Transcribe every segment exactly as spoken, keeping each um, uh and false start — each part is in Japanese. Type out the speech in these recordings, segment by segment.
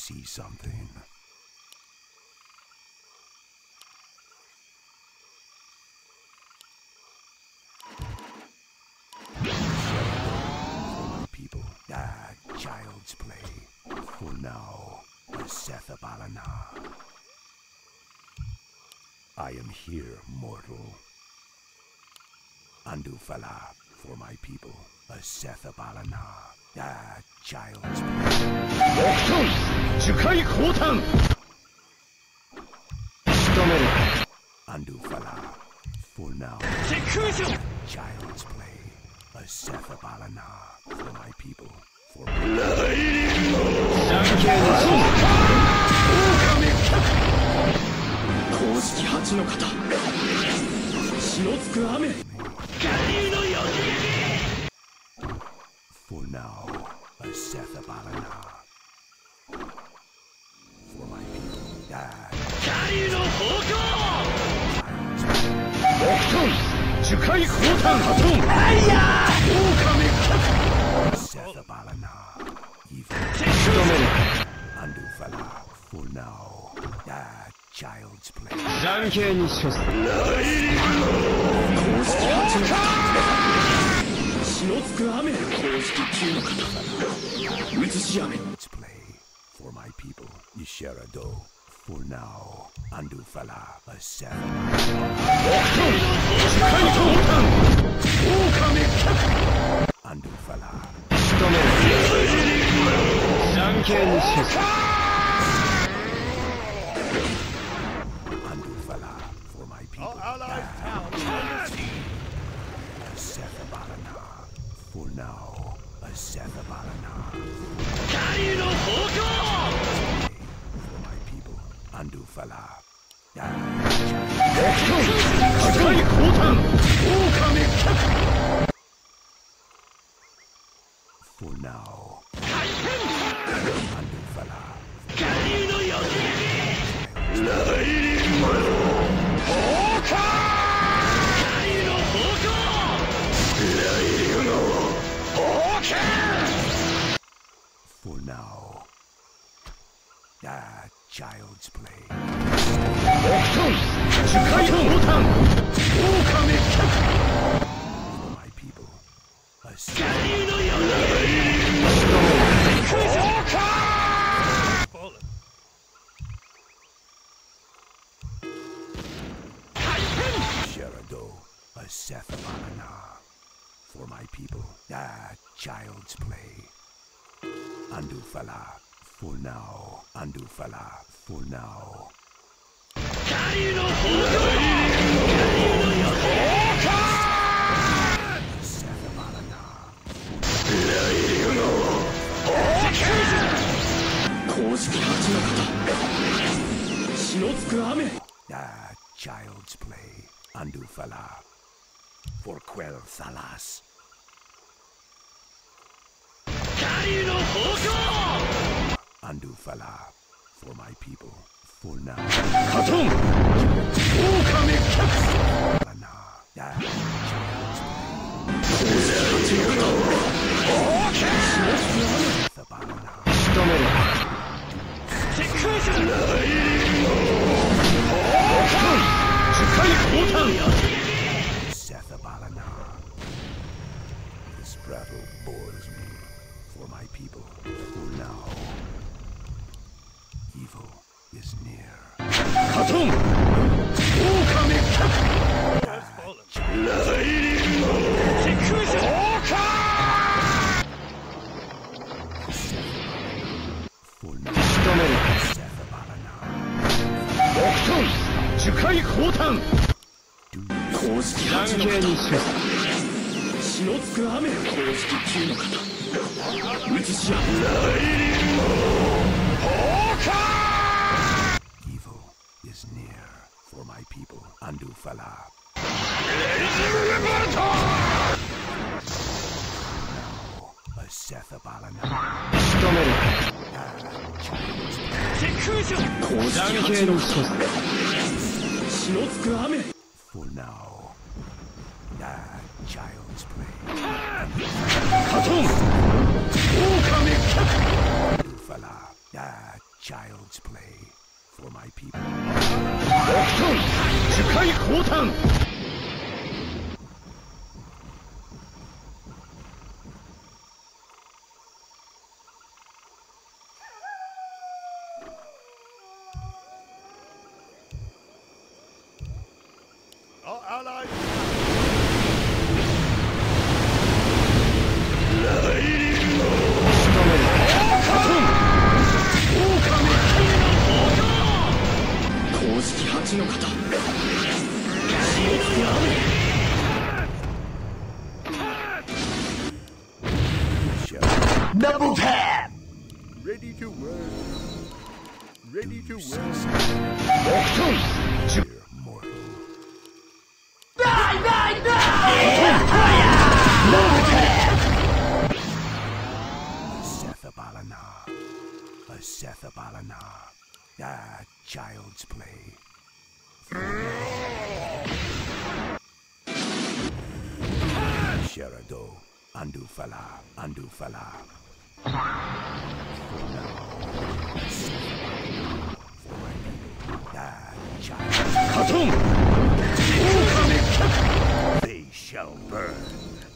see something. People, ah, child's play. For now, Setha Balana. I am here, mortal. Andufala for my people, Setha Balana. Ah, child's play. Jukai Khotan! Andufala for now. Child's play. Setha Balana for my people. For For now, Setha Balana for my people. Die. Jukai Khotan Hatun! Setha Balana, evil. Andufala, for now. Ah, child's play. Child's play for my people. Isherado, for now. Andufala, a seven. Andufala. Andufala for my people. All allies down. Setha Balana for now. A Setha Balana. For my people. Andufala. For now. Andufala. For now. Ah, child's play. For my people. A Sherado, a Setha Balana. For my people. Ah, child's play. Andufala. For now. Andufala. For now. Ah, child's play. Andufala. For Quell Salas. Andufala. For my people. For now. Katum! Ah, child's Setha Balana. This battle bores me. For my people. For now. Evil is near. Katum! Jukai Khotan! Evil is near for my people. Andufala. Now, a Setha Balana. For now. Ah, child's play. Katum! Andufala. Ah, my people. 樹海降誕。 Our allies. 公式八の型。Double tap. Ready to work. Ready to work. Dear mortal. Die, die, die! Double tap. Sethabalana. A Sethabalana. Ah, child's play. Sherado. Andufala. Andufala. Ah, child. Katon! They shall burn.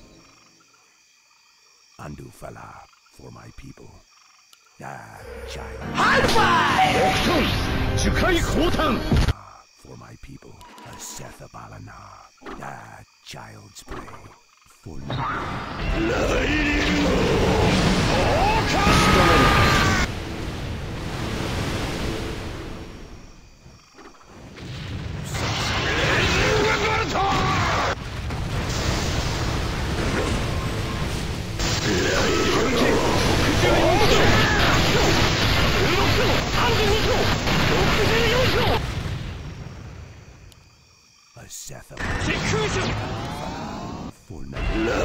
Andufala for my people. Ah, child. High five! 樹海降誕。 For my people. A Sethabalana. Ah, child's play. For a Sethabalana. For now.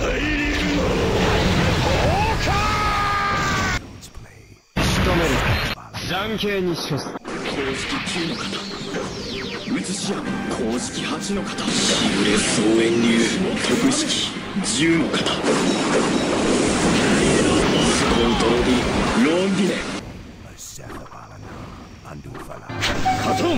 Child's play. 仕留める。残刑に処す。公式きゅうの型。写し屋公式はちの型。しぐれ総遠流特式じゅうの型。スコントロビロンディネ。 A Sethabalana. Andufala. カトン。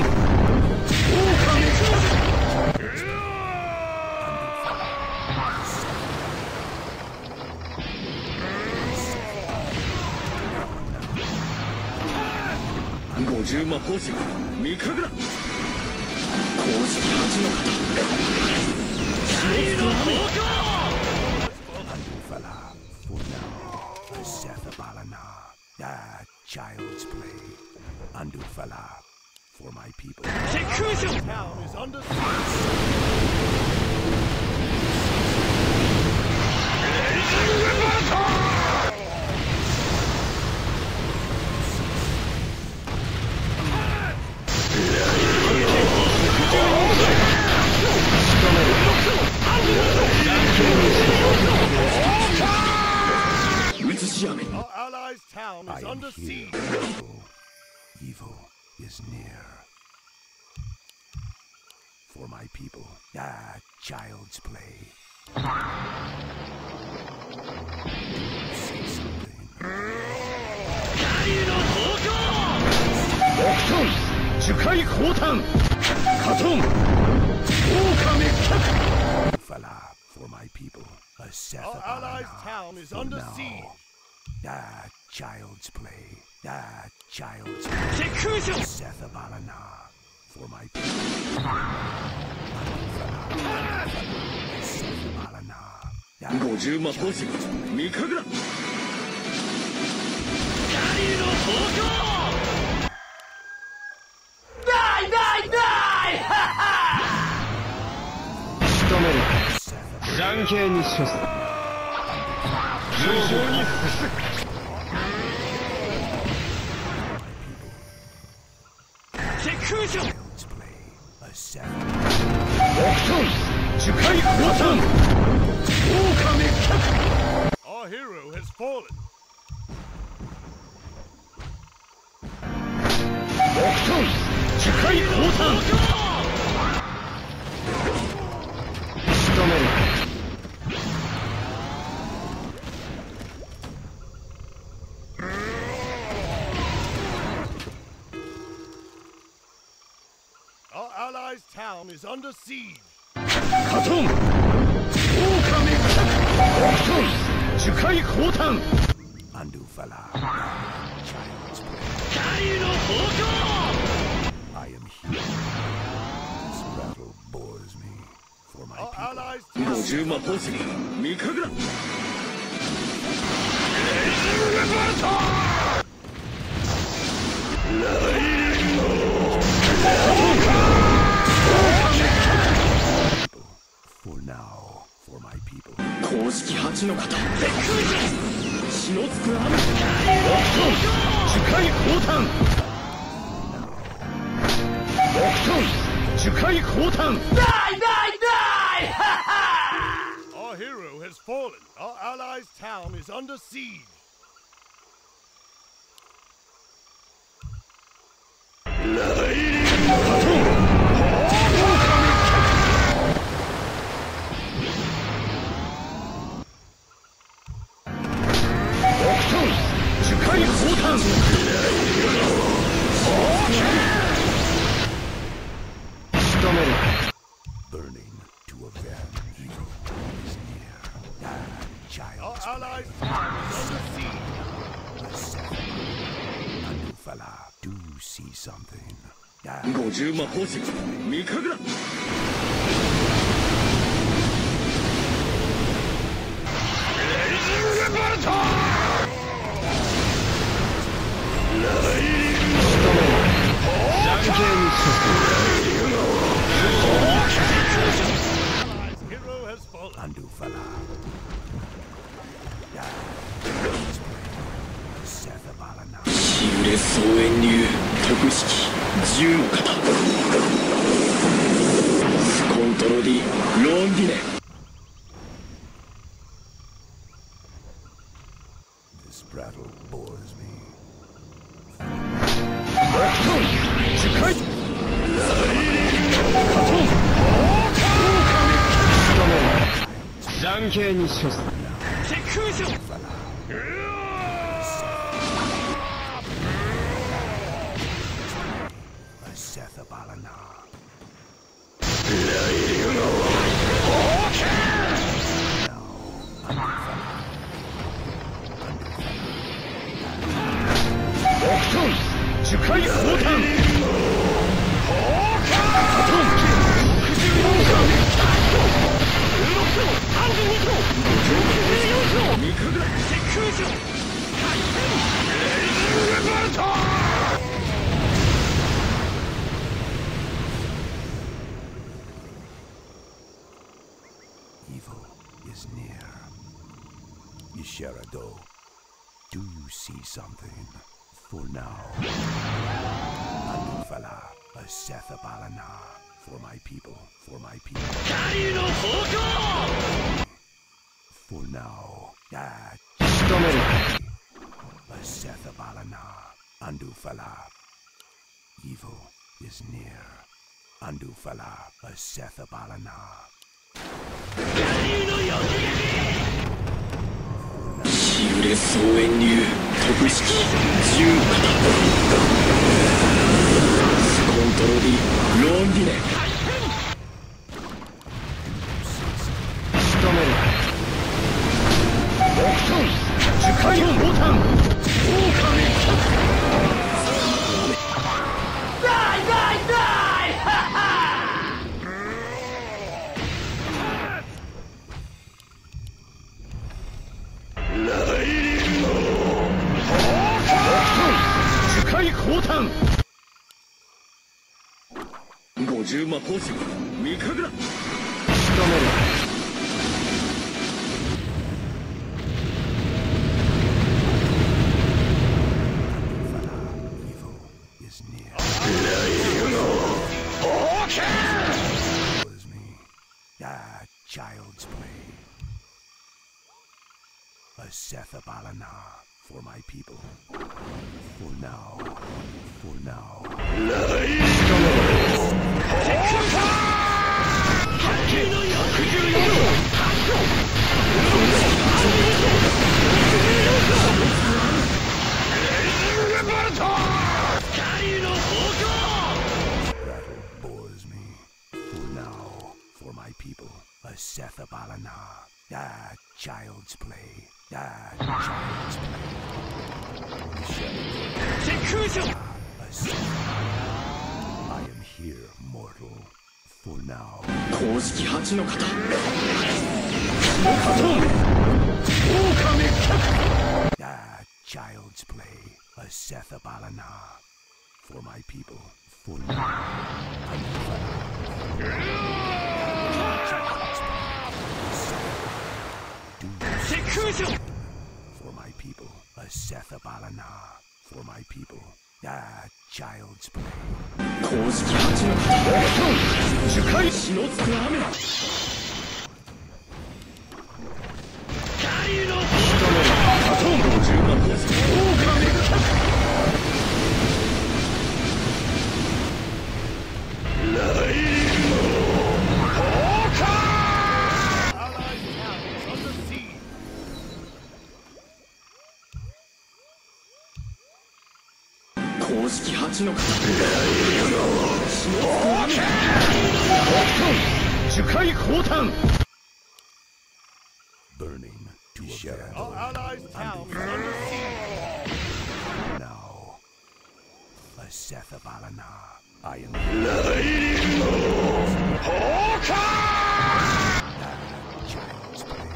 五十魔法師見くぐら。公式はちの型。 Andufala. For now. A Sethabalana. Ah, child's play. Andufala. For my people. The town is under Our allies' town is under siege. Evil. Evil is near. For my people. Ah, child's play. Say something. 樹海降誕。カトン。狼客。 Fala for my people. A Our Sethabalana. allies' town is For under now. siege. Ah, child's play. Ah, child's play. Sethabalana. For my people. Sethabalana. 五十魔法師見くぐら。Die, die, die! 仕留める。残刑に処す。無情に服す。 Child's play. A Sethabalana. 樹海降誕。狼客。 Our hero has fallen. 樹海降誕。仕留める。 is under siege. カトン、狼オクトン、樹海降誕。 Andufala, child's play. 狩りの方向。 I am here. This battle bores me. For my Our people. allies 五十魔法石、三神楽。 For now, for my people. 公式八の型。血のつく雨。オクトン、樹海降誕。オクトン、樹海降誕。 Our hero has fallen. Our allies' town is under siege. 樹海降誕。 仕留める。 Burning to avenge evil is near. Ah, Our child's allies' town is under siege. Andufala, do you see something? Ah, 五十魔法石、三神楽。 Allies' hero has fallen. Andufala. Ah, child's play. Seth Abalana. 幽霊総遠流特式十の型。スコントロディロンディネ。 This battle bores me. 樹海。カトン。残刑に処す。鉄空所。 Seth Abalana. オクトン、樹海降誕。カトン、ろくじゅうよんか。ろく層、さんじゅうに層。ろくじゅうよん層。三神楽、鉄空所。回転。レイズレバルト。 Evil is near. Isharado, do you see something? For now. Andufala, a Seth Abalana. For my people, for my people. 狩りの方向。 For now. Ah, 仕留める。 a Seth Abalana. Andufala. Evil is near. Andufala, a Seth Abalana. 幽霊総遠流特式十の型。スコントロディロンディネ。仕留める。オクトン、樹海降誕。狼脚。 樹海降誕。五十魔法石、三神楽。仕留める。 Evil is near. Okay! Was me. Ah, child's play. A Seth Abalana for my people. For now. For now. Battle bores me. For play. Ah, child's play. I am here, mortal. For now. 公式はちの型。 Ah, child's play. A Setha Balana. For my people. For now. For my people. A Setha Balana. For my people. Ah, child's play. 公式はちの型。樹海血のつく雨。 公式はちの型。樹海降誕。 Burning to a shadow. Our allies' town is under siege. Now, a Setha Balana. I am child's play.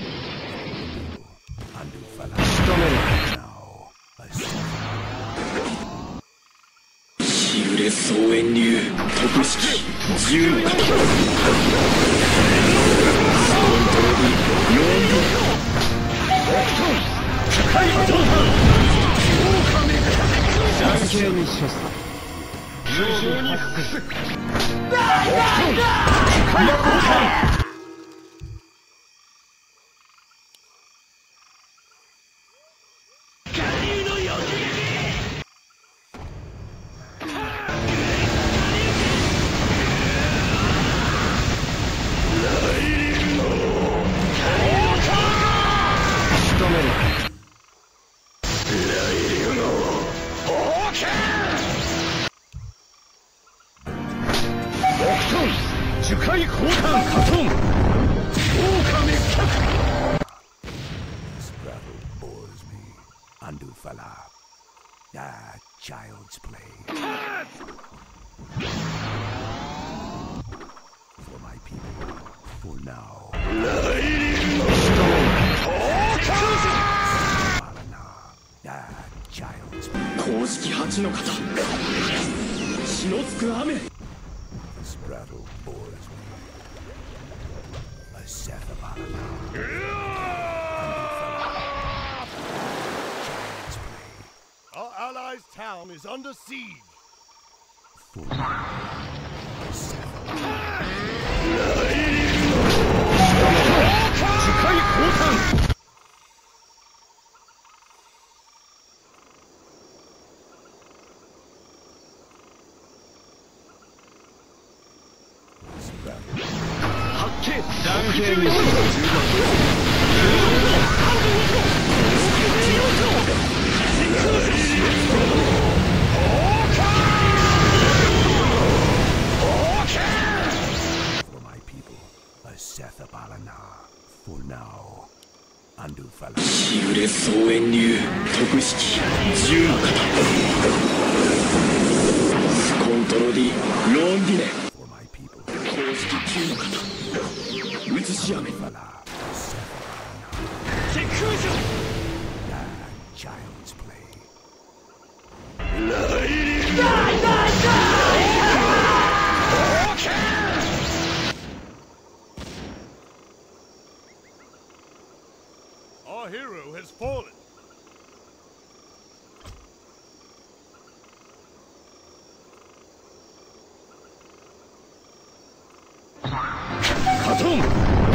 Undo Fala. Now, a Setha. 日暮れ総遠流特式十の型。 樹海降誕カトン。 This battle bores me. Undo Fala. Ah, child's play. For my people. For now. Ah, child's play. 公式はちの型。血のつく雨。 This battle bores me. A Setha Balana. Child's play. Our allies' town is under siege. For now. A Setha Balana. 樹海降誕。 For my people, a Setha Balana. For now, undo Fala. 日暮れ総遠流特式十の型。スコントロディロンディネ。 For my people, 公式九の型。映し雨。 Fala. Ah, child's play. Our hero has fallen. カトン。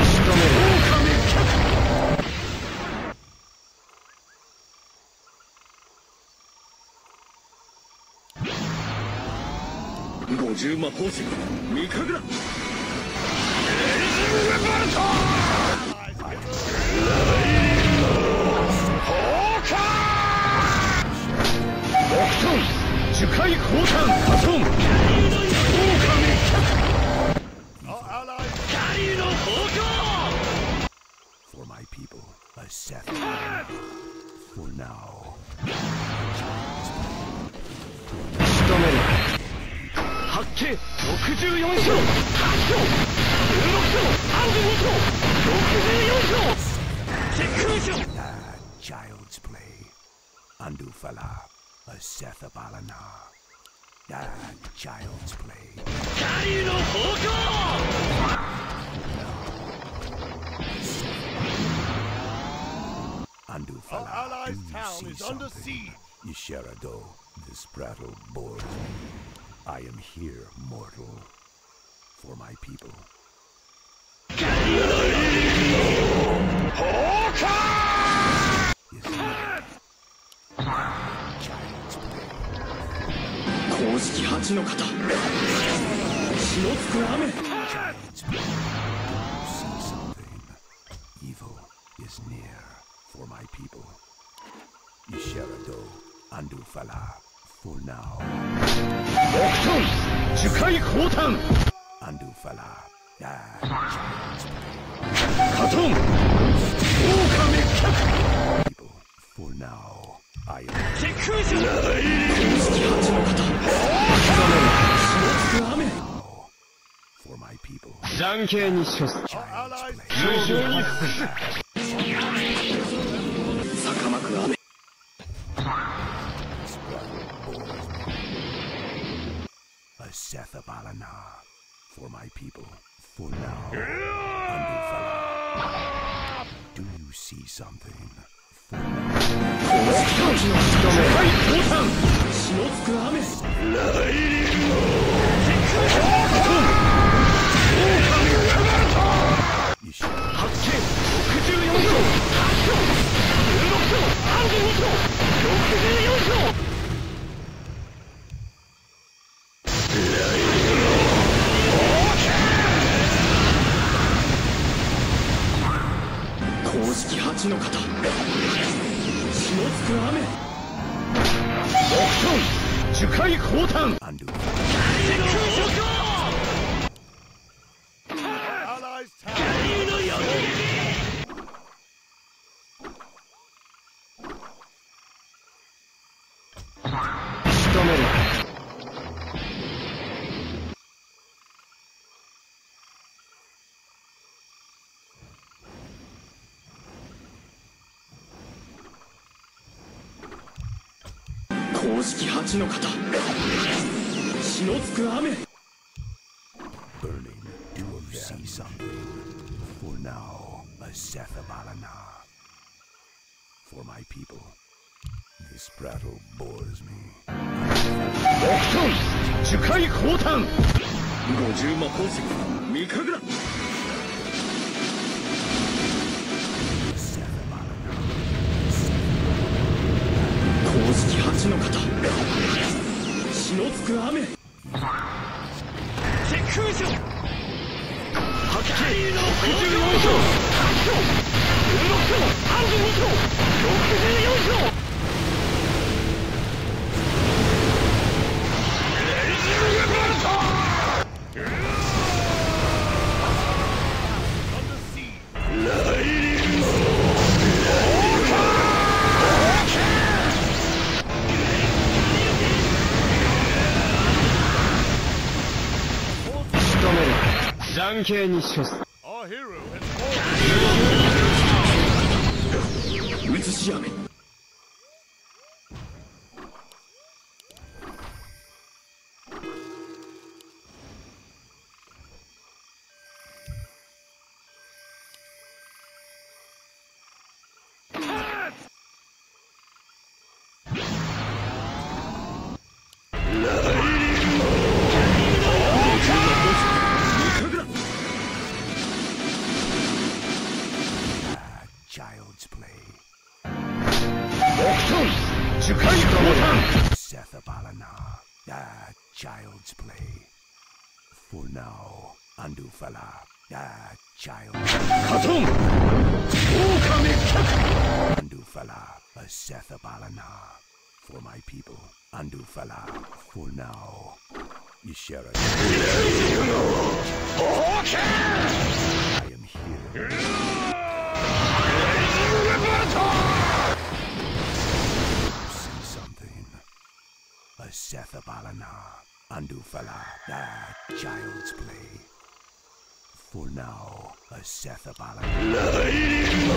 五十魔法石味覚だ。 樹海降誕カトン。 Our allies' For my people, a Setha Seth for now. 仕留める。八景六十四勝。八勝。十六勝。三十二勝。六十四勝。鉄空勝。 Ah, child's play. Andufala, a Seth Balana. Ah, child's play. 狩の方向。 Andufala, Our allies' do you town see is under something? siege. Isharado, this prattle bores me. I am here, mortal, for my people. Is it child's play? 公式八の型。血のつく雨。 Child's play. See something. Evil is near for my people. Isharado, Andufala, for now. 樹海降誕。 Andufala, ah, child's play. カトン。狼客。 People, for now, I am 鉄空勝。公式八の型。血のつく雨。 for my people. 残刑に処す。 Our allies' 無情に town 服す。逆まく雨。 A Sethabalana for my people. For now, Andufala. Do you see something? For now, 公式八の型。樹海降誕。血のつく雨。来臨。鉄空勝。カトン。狼客。 you shall 八景六十四勝。八勝。十六勝。三十二勝。六十四勝。 公式八の型。血のつく雨。木遁。樹海降誕。 Andufala. 鉄空勝。 Our allies' town 狩の矢切。 仕留める。公式八の型。血のつく雨。 Burning, do you see something? For now, a Sethabalana. For my people. This prattle bores me. 木遁。樹海降誕。五十魔法石。三神楽。 Sethabalana. 公式八の型。血のつく雨。鉄空勝。八景六十四勝。八勝。十六勝。三十二勝。六十四勝。 under siege. 仕留める。残刑に処す。 Our hero has fallen. 映し雨。 Child's play. 木遁。樹海降誕。 Sethabalana. Ah, child's play. For now, Andufala. Ah, child's カトン。狼客。 Andufala. A Sethabalana. For my people. Andufala. For now. Ishara. I am here. Sethabalana, Andufala, ah, child's play. For now, a Sethabalana.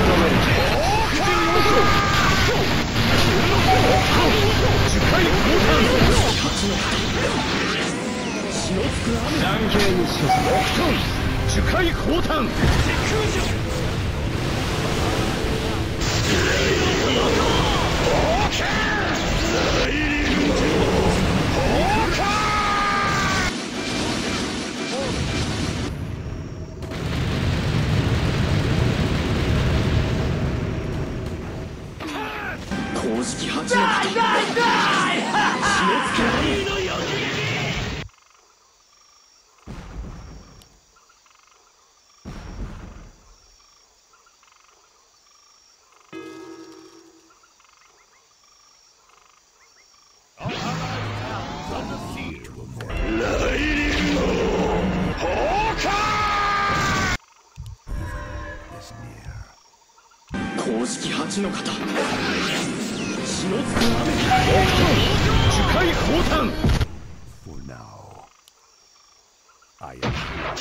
For now, I am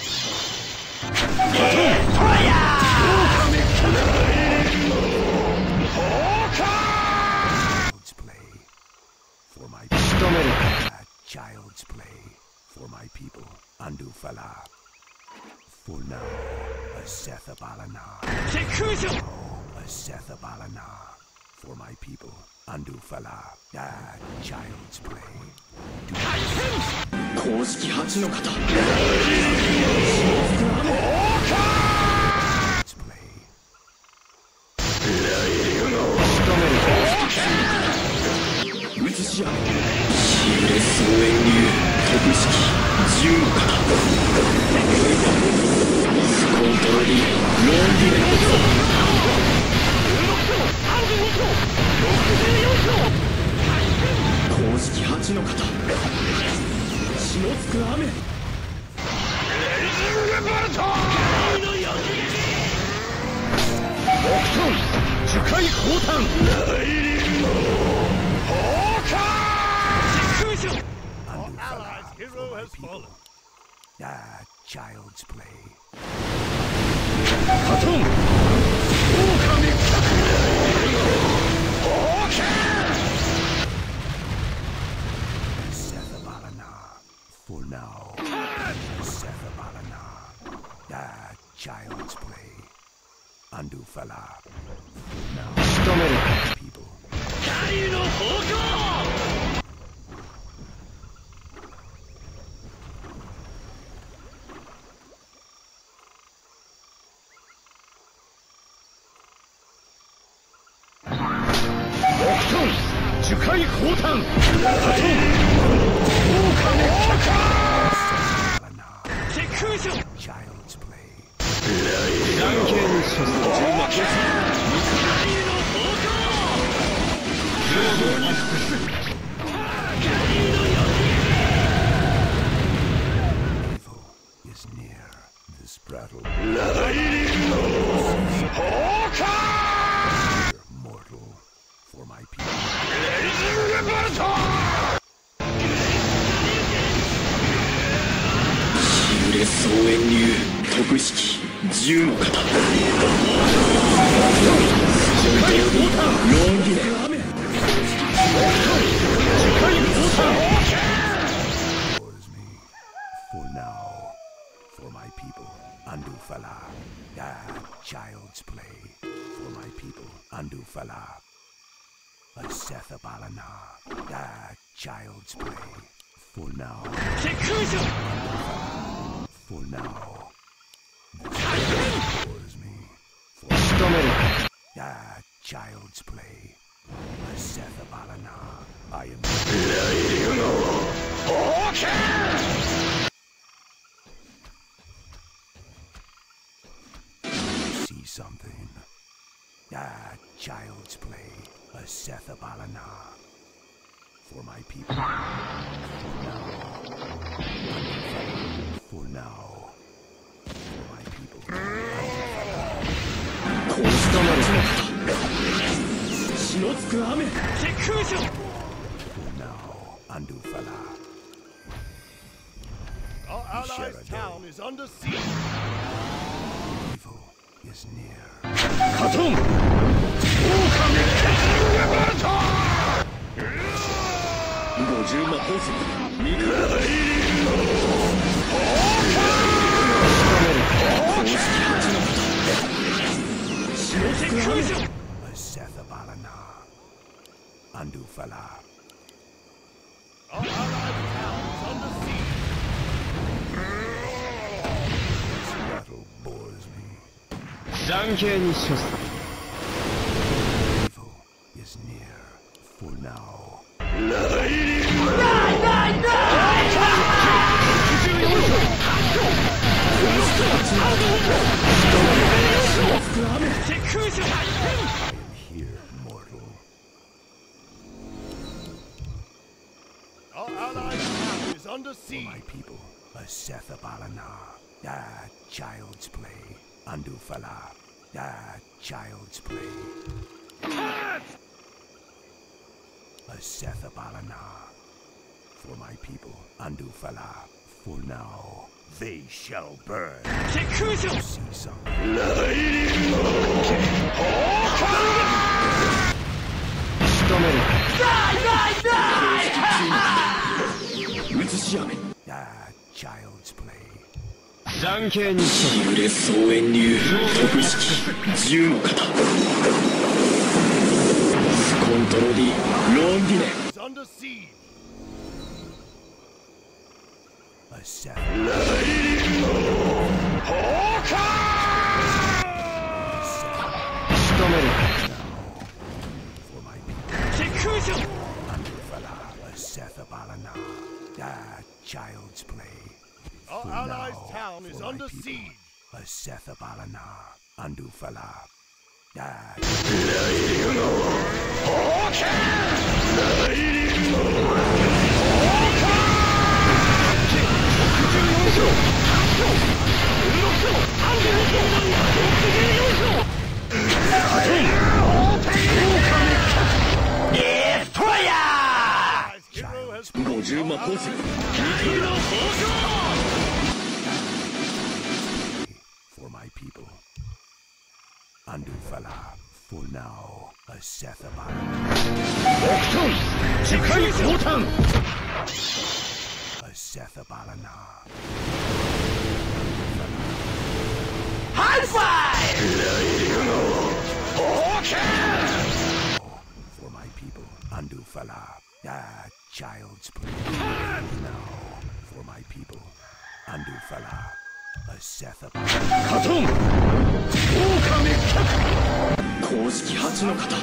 child's play for my people. Child's play for my people. Andufala. For now, a Sethabalana. A Sethabalana for my people. Andufala. Ah, child's play. Child's play. Our allies' hero has fallen. Ah, child's play. Sethabalana. For now, Sethabalana. Ah, child's play. Andufala. For now, people. Child's play. Evil is near this battle. Mortal for my people. For now, for my people, Andufala. Ah, child's play for my people, Andufala. A Sethabalana. Ah, child's play for now. For now. This me. For ah, child's play. A Sethabalana. I am. See something. Ah, child's play. A Sethabalana. For my people. For now. For now. For my people. For now. Andufala. Our allies' town is under siege. Evil is near. Katon! Goju Mahousu! Mikado! Sethabalana. Andufala. Our allies' town is under siege. This battle bores me. Evil is near for now. Here, mortal. Our allies' town is under For siege. my people, a Sethabalana. Ah, child's play. Andufala. Ah, child's play. A Sethabalana. For my people, Andufala. For now, they shall burn. See something. Ah, child's play. 幽霊総遠流特式銃の型コントロディロンディネ Is under siege. A Sethabalana. For my people, Andufala. A Sethabalana. Ah, child's play. Our For allies' now, town is for my under people, siege. A Sethabalana. Andufala. Ah, Allies' hero has 五十魔法石 for my people. Andufala. For now, a Sethabalana. 次回降誕 A Sethabalana. For my people, Andufala. Ah, child's play. Now, for my people, Andufala. A Sethabalana. カトン公式八の型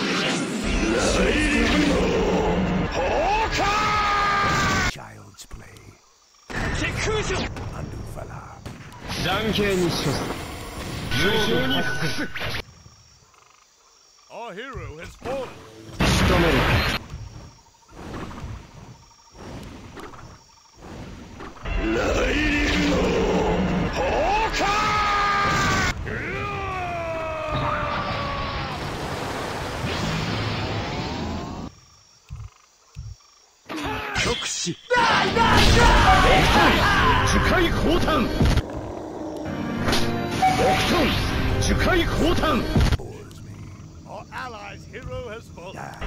Child's play. チェックショ Andufala. 残刑に処す無情に服す Our hero has fallen. 仕留める極死。 樹海降誕オクトン樹海降誕 Bores me. Our allies' hero has fallen. Ah,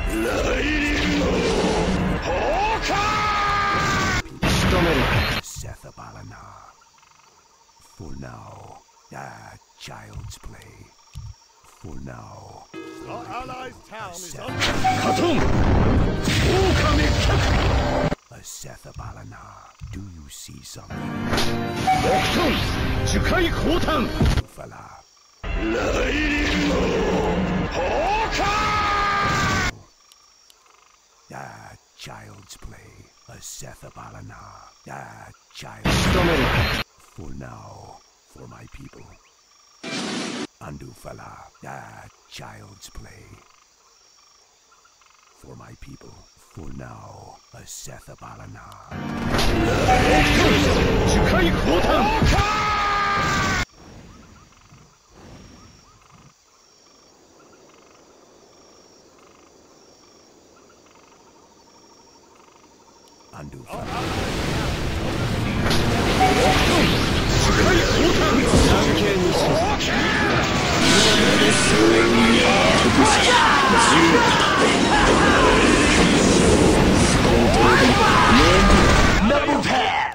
仕留める Sethabalana. For now. Ah, child's play. For now. Our allies' town is under カトン狼客 A Sethabalana. Do you see something? オクトン樹海降誕 Fala. Ah, child's play. A Sethabalana. Ah, child's 仕留める For now. For my people. Andufala. Ah, child's play. For my people. For now. A Sethabalana. 樹海降誕 Undo Our Fala. Double tap!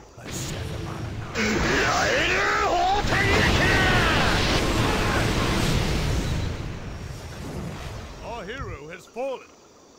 Our hero has fallen.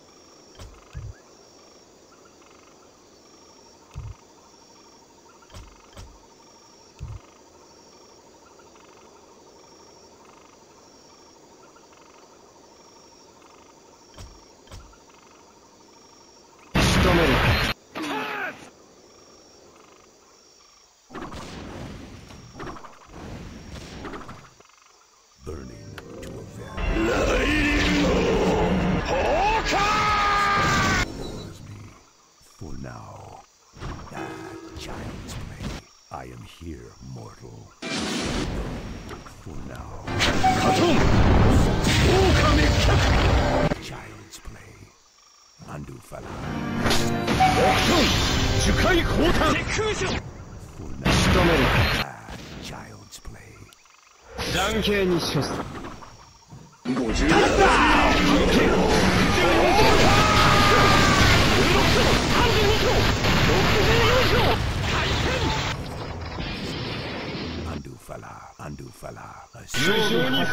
Burning to avenge. Bores me. For now. Ah, child's play. I am here, mortal. For now. Child's play. Undo Fala. For now. Ah, child's play. 残刑に処す。 ごじゅう Undo Fala. Undo Fala. A 無情に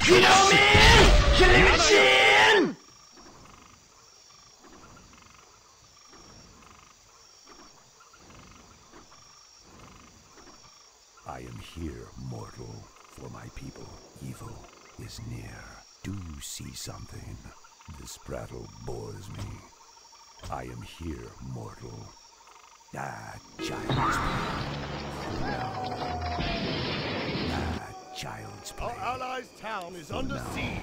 I am here, mortal, for my people. Evil is near. Do you see something? This prattle bores me. I am here, mortal. Ah, child's play. Ah, child's play. Our allies' town is under siege.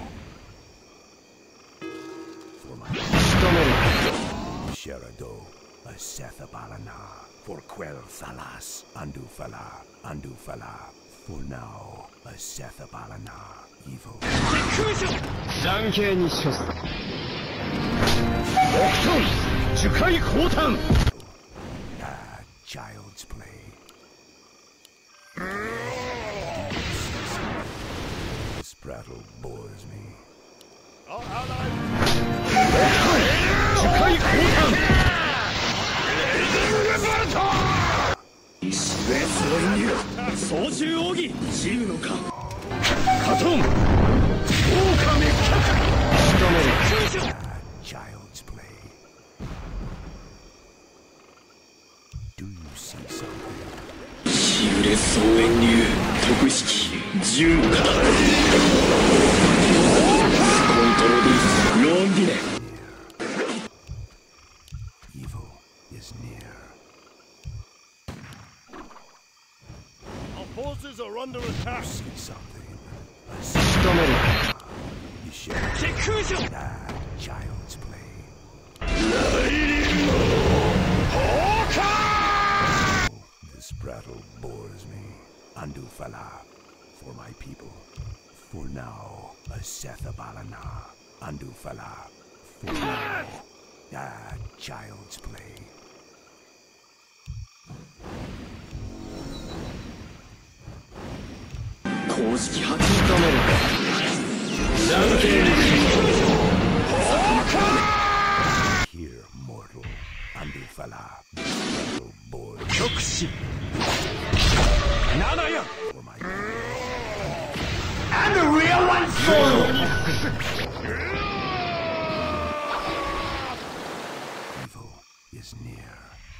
For my Sherado, a Sethabalana. For Quell Thalas, Undo Fala, Undo Fala. For now, a Sethabalana. Evil. 残刑に処す。 樹海降誕 Ah, child's play. This prattle bores me. Our allies' 樹海降誕レスロイン操縦奥義ジグのかカトン狼 Ah, child's play. Do you see something? シグレ総遠流特式銃の型コントロディロンディネ Evil is near. Our forces are under attack. See something? A Sethabalana. You shall. Ah, child's play. This prattle bores me. Undo Fala. For my people. For now, a Sethabalana. Undo Fala. For now. Ah, child's play. Here, mortal. Undo Fala. Prattle bores me. 極死。七や。 For my people. And the real one soul Evil is near.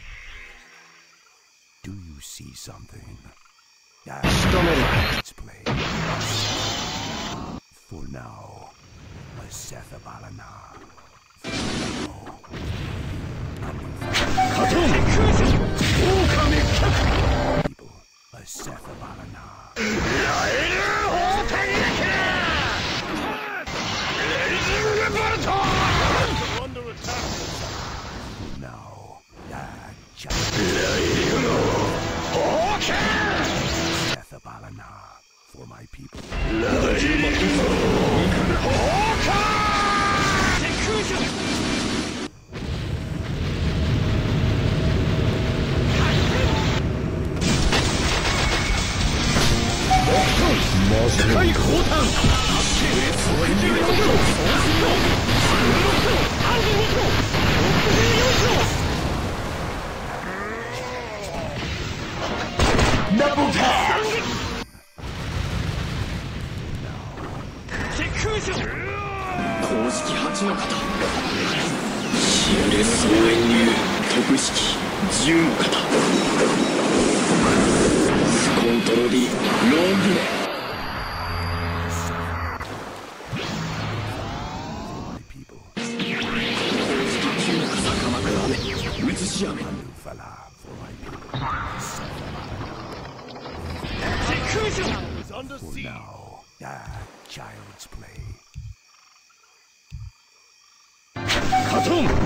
Do you see something? Ah, let's play. For now, a Sethabalana. People, a Sethabalana. Are under attack. For now, ah, child. Sethabalana. For my people. 八の型しおれ総遠流特式十の型スコントロディロンビネ映し雨 For now, ah, child's play. カトン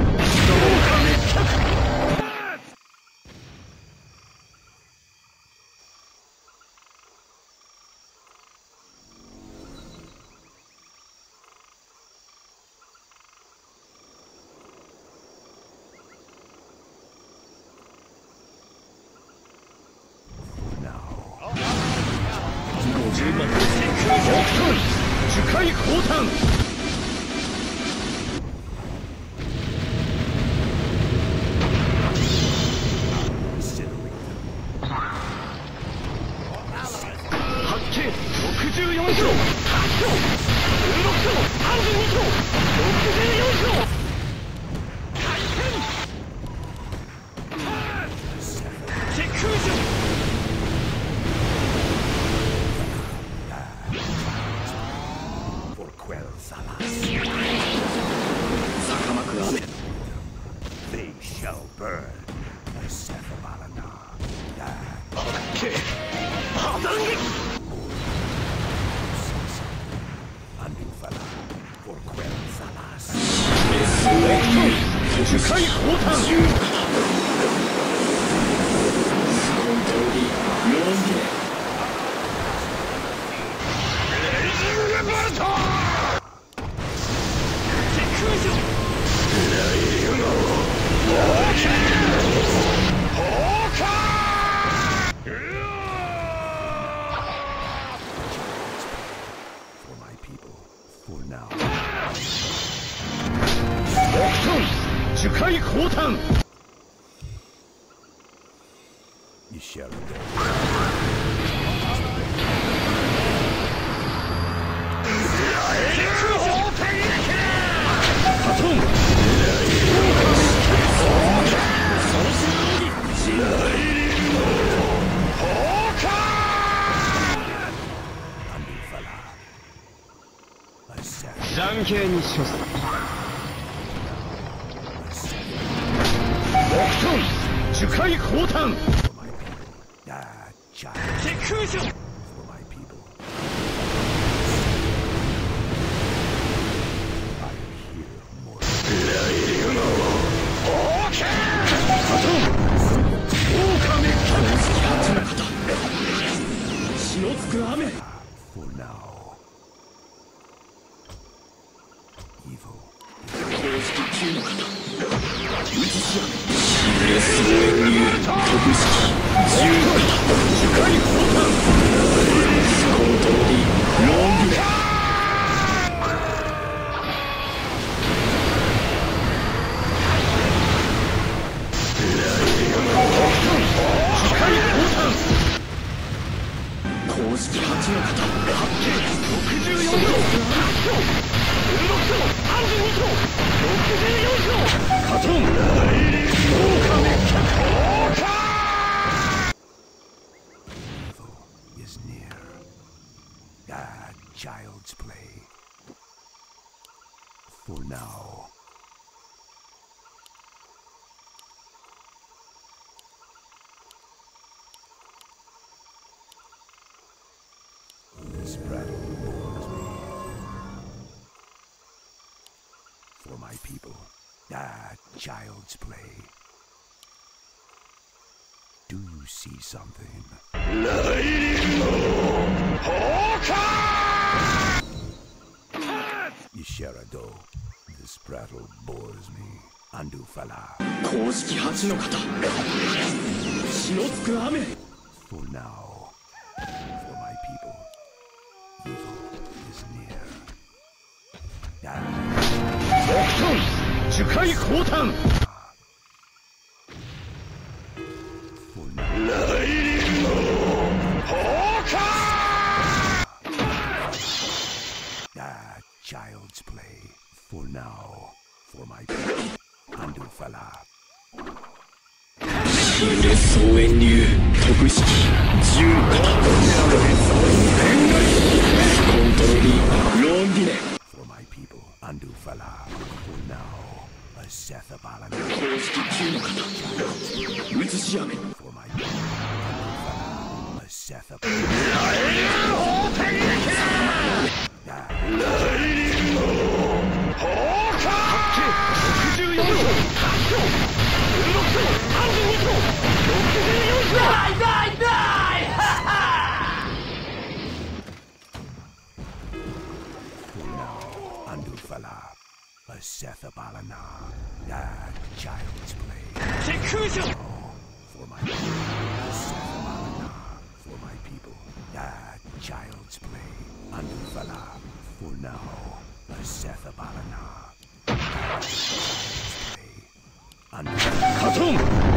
樹海降誕八景ろくじゅうよんキロじゅうろくキロさんじゅうにキロろくじゅうよんキロ回転時空銃坂幕雨 They shall burn. The Sephabalana. 八景破断撃 Anufala. For Quell Salas. 樹海降誕スコントロディロンビネレイジングボルト時空銃ライリウムオーケーオーカー For my people. For now. 北東樹海降誕 You shall go. カトン残刑に処す。 北東樹海降誕 Ah, child. 時空銃 For my people. I am here more. ライリウムオーケーカトン狼八の型血のつく雨 For now. Evil. 公式級の型映し雨しびれ総遠流特式十の型樹海降誕スコントロディロンビネ公式八の型八景ろくじゅうよんキロじゅうろくキロさんじゅうにキロろくじゅうよんキロカトンライリ狼オーカー Evil is near. Ah, child's play. For now. This battle bores me. For my people. Ah, child's play. Do you see something? ライリオーカー Isharado. This battle bores me. Andufala. 公式八の型血のつく雨 For now. For my people. Evil is near. Ah, 北東樹海降誕 for now. ライリオーカー Ah, child's play. For now, for my people, Andufala. 幽霊総遠流特式銃の型コントロリーロンディネ For my people, Andufala. For now, a Sethabalan. 公式銃の型映し雨 For my people, Andufala. A Sethabalan. A Sethabalana. Ah, child's play. For my people. A Sethabalana. For my people. Ah, child's play. Andufala. For now. A Sethabalana. Ah, child's play. Andufala.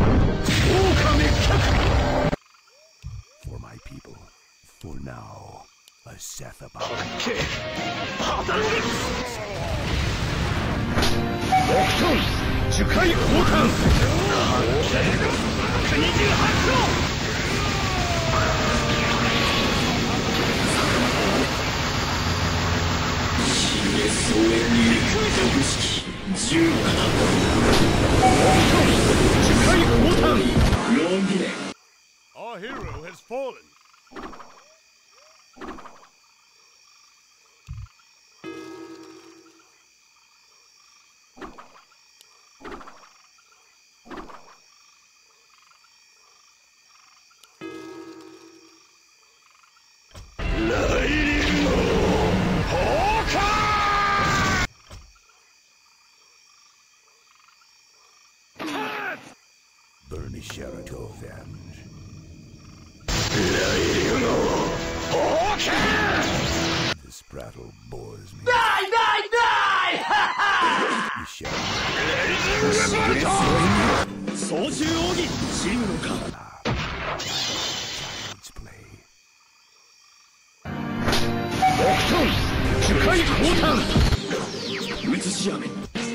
For my people. For now. A Sethabalana. 樹海交換にじゅうはち号幽霊総遠流特式銃の型樹海交換ロンディネ Our hero has fallen. Bernie Sheriff to avenge. This prattle bores me. Die, die, die! You shall 操縦奥義チームのか child's play. 樹海交換映し雨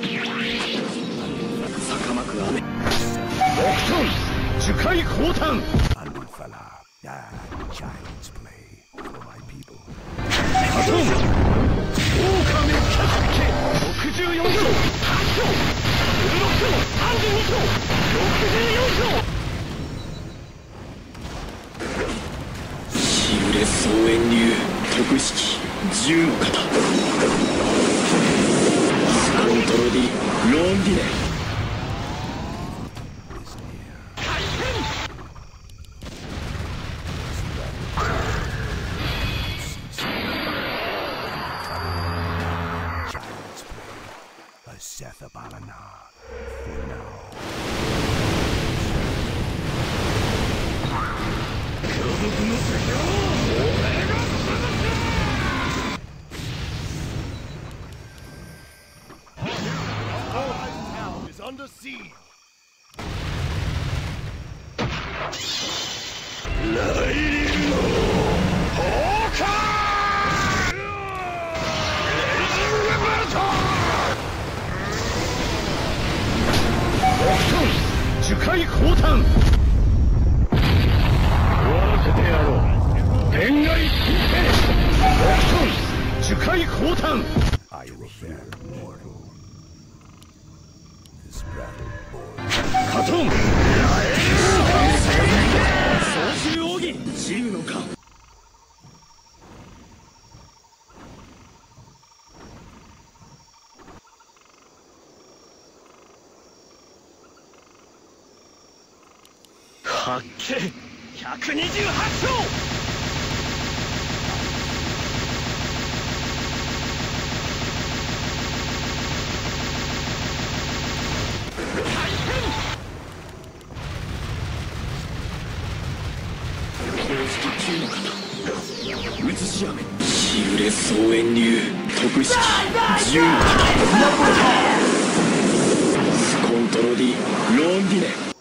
逆まく雨樹海交換 Andufala. Ah, child's play. For my people. カトン狼百家ろくじゅうよん号じゅうろく号さんじゅうに号ろくじゅうよん号幽霊総遠流特式銃の型コントロディロンディネ Is near. 回転 Child's play. A Sethabalana. For now. 巨族の敵を俺が潰す Our allies' town is under siege. ライリング放火レイジングベルト北東樹海交換終わらせてやろう天外神兵北東樹海交換 I will fear mortal. This battle bores. カトン操縦奥義チームのか八景ひゃくにじゅうはち号映し雨幽霊総遠流特式銃の型コントロディロンディネ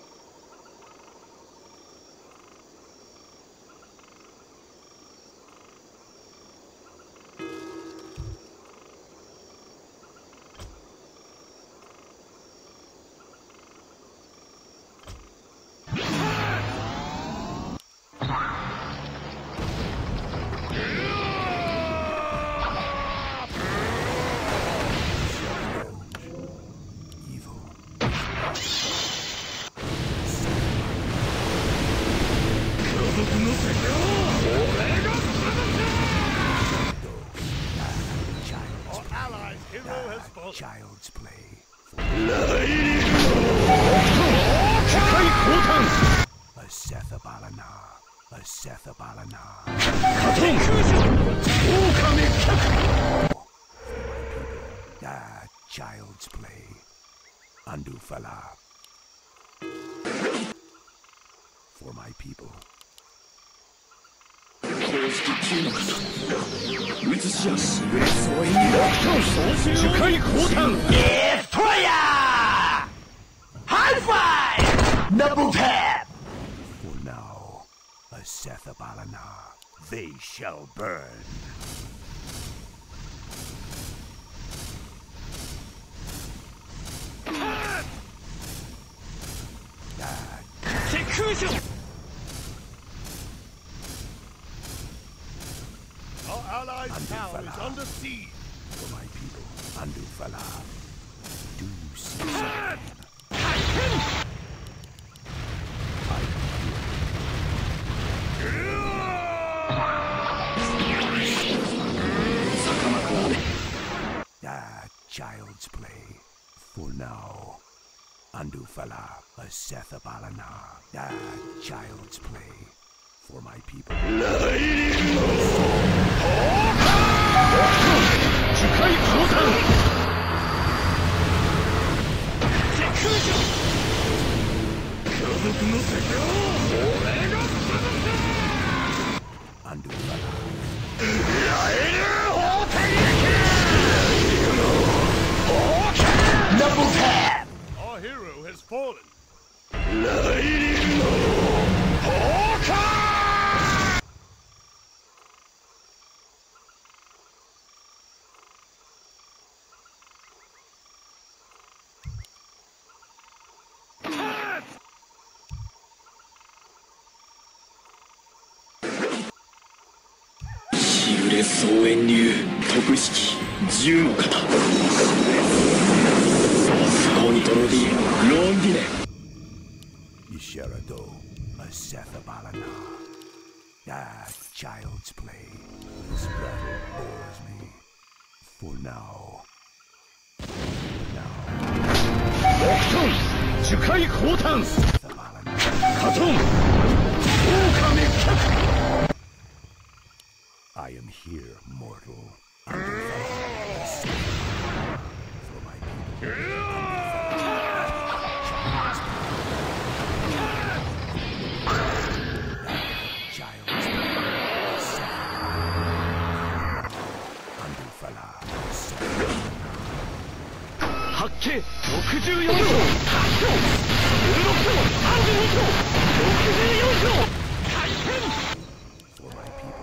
For child's play. A Sethabalana, a Sethabalana. Ah, child's play. Andufala. For my people. 公式きゅうの方映しやしぶれそうに樹海降誕デストロイヤーハイファイブダブルタップ For now, a Sethabalana, they shall burn. Seclusion! Our allies' town is under siege. For my people, Andufala. Do you see something? Ah, child's play. For now. Andufala, a Sethabalana. Ah, child's play. For my people. Double tap! Our hero has fallen. 総遠流特式銃の型コニトロディロンディネ Isharado, a Sethabalana. Ah, child's play. This battle bores me. For now. Now. 樹海降誕 Sethabalana. カトン狼客 I am here, mortal. Under for my people. Child's Andufala. 八景ろくじゅうよん票八票じゅうろく票さんじゅうに票ろくじゅうよん票大変 For my people.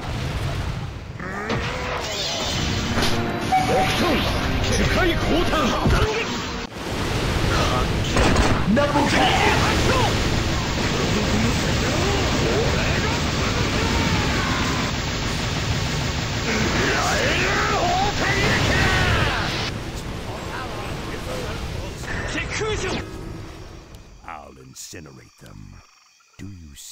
樹海降誕ダブルタップ I'll incinerate them. Do you see?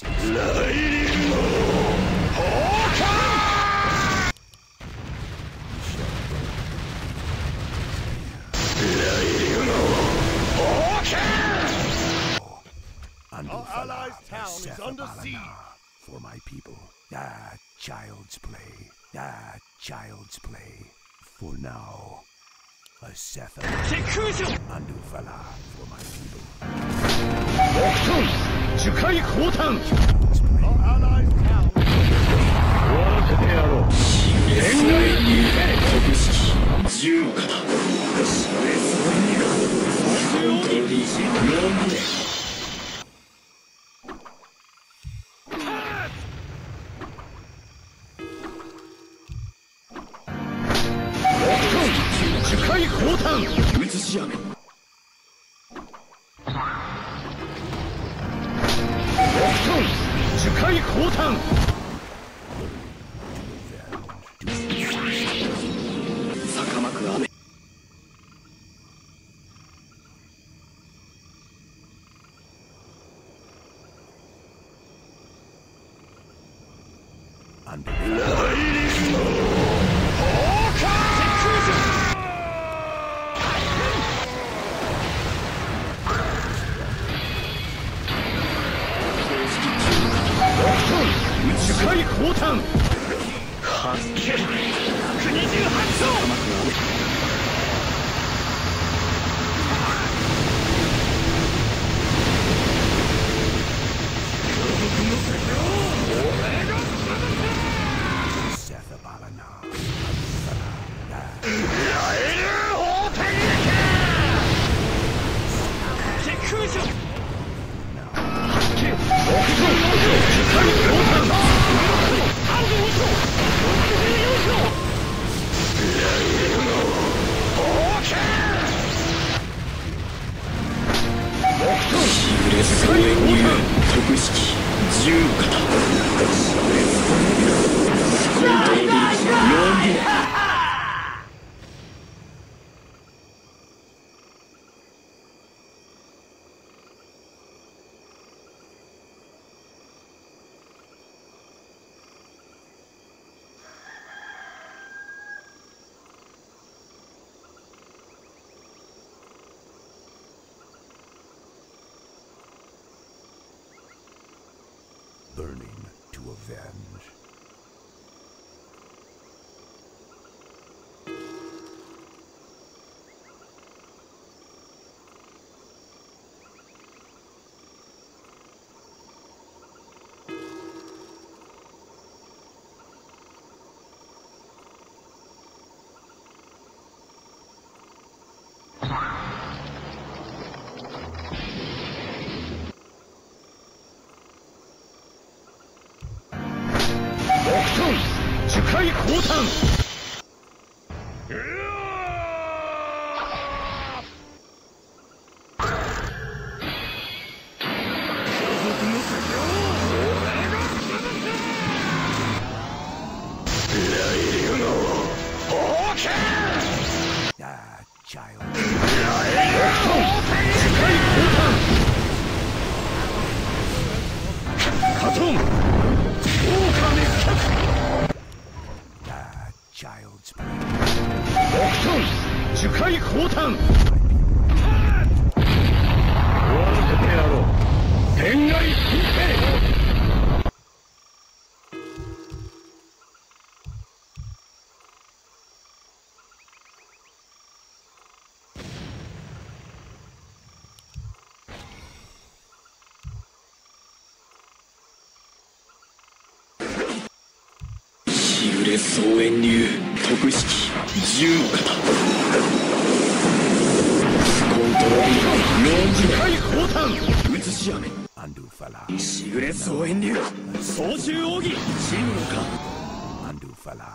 Our allies' town is under siege. For my people. Ah, child's play. Ah, child's play. For now. A Setha. Andufala. For my people. 樹海降誕 Our allies' town. 終わらせてやろう天外に特式銃の型コニトロディロンディネ樹海降誕映しやめ樹海降誕坂巻く雨 Andufala. 降誕。はっけひゃくにじゅうはち層。 Burning to avenge. Child's play. 樹海降誕。終わらせてやろう。天外神兵。 総遠流徳式十の型コントロール四次回降誕映し雨しぐれ総遠流操縦奥義真のかアンドゥファラ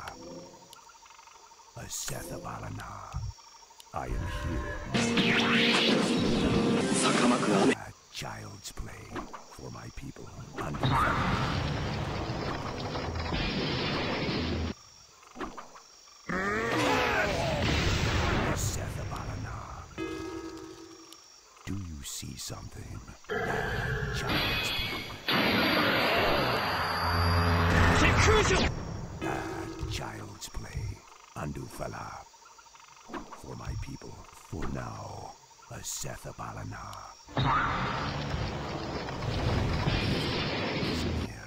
Asethabalana I am here 坂幕雨 Child's play for my people AンドゥファラDo you see something? Child's play. Ah, child's play. Andufala. For my people. For now. Asethabalana. Is near.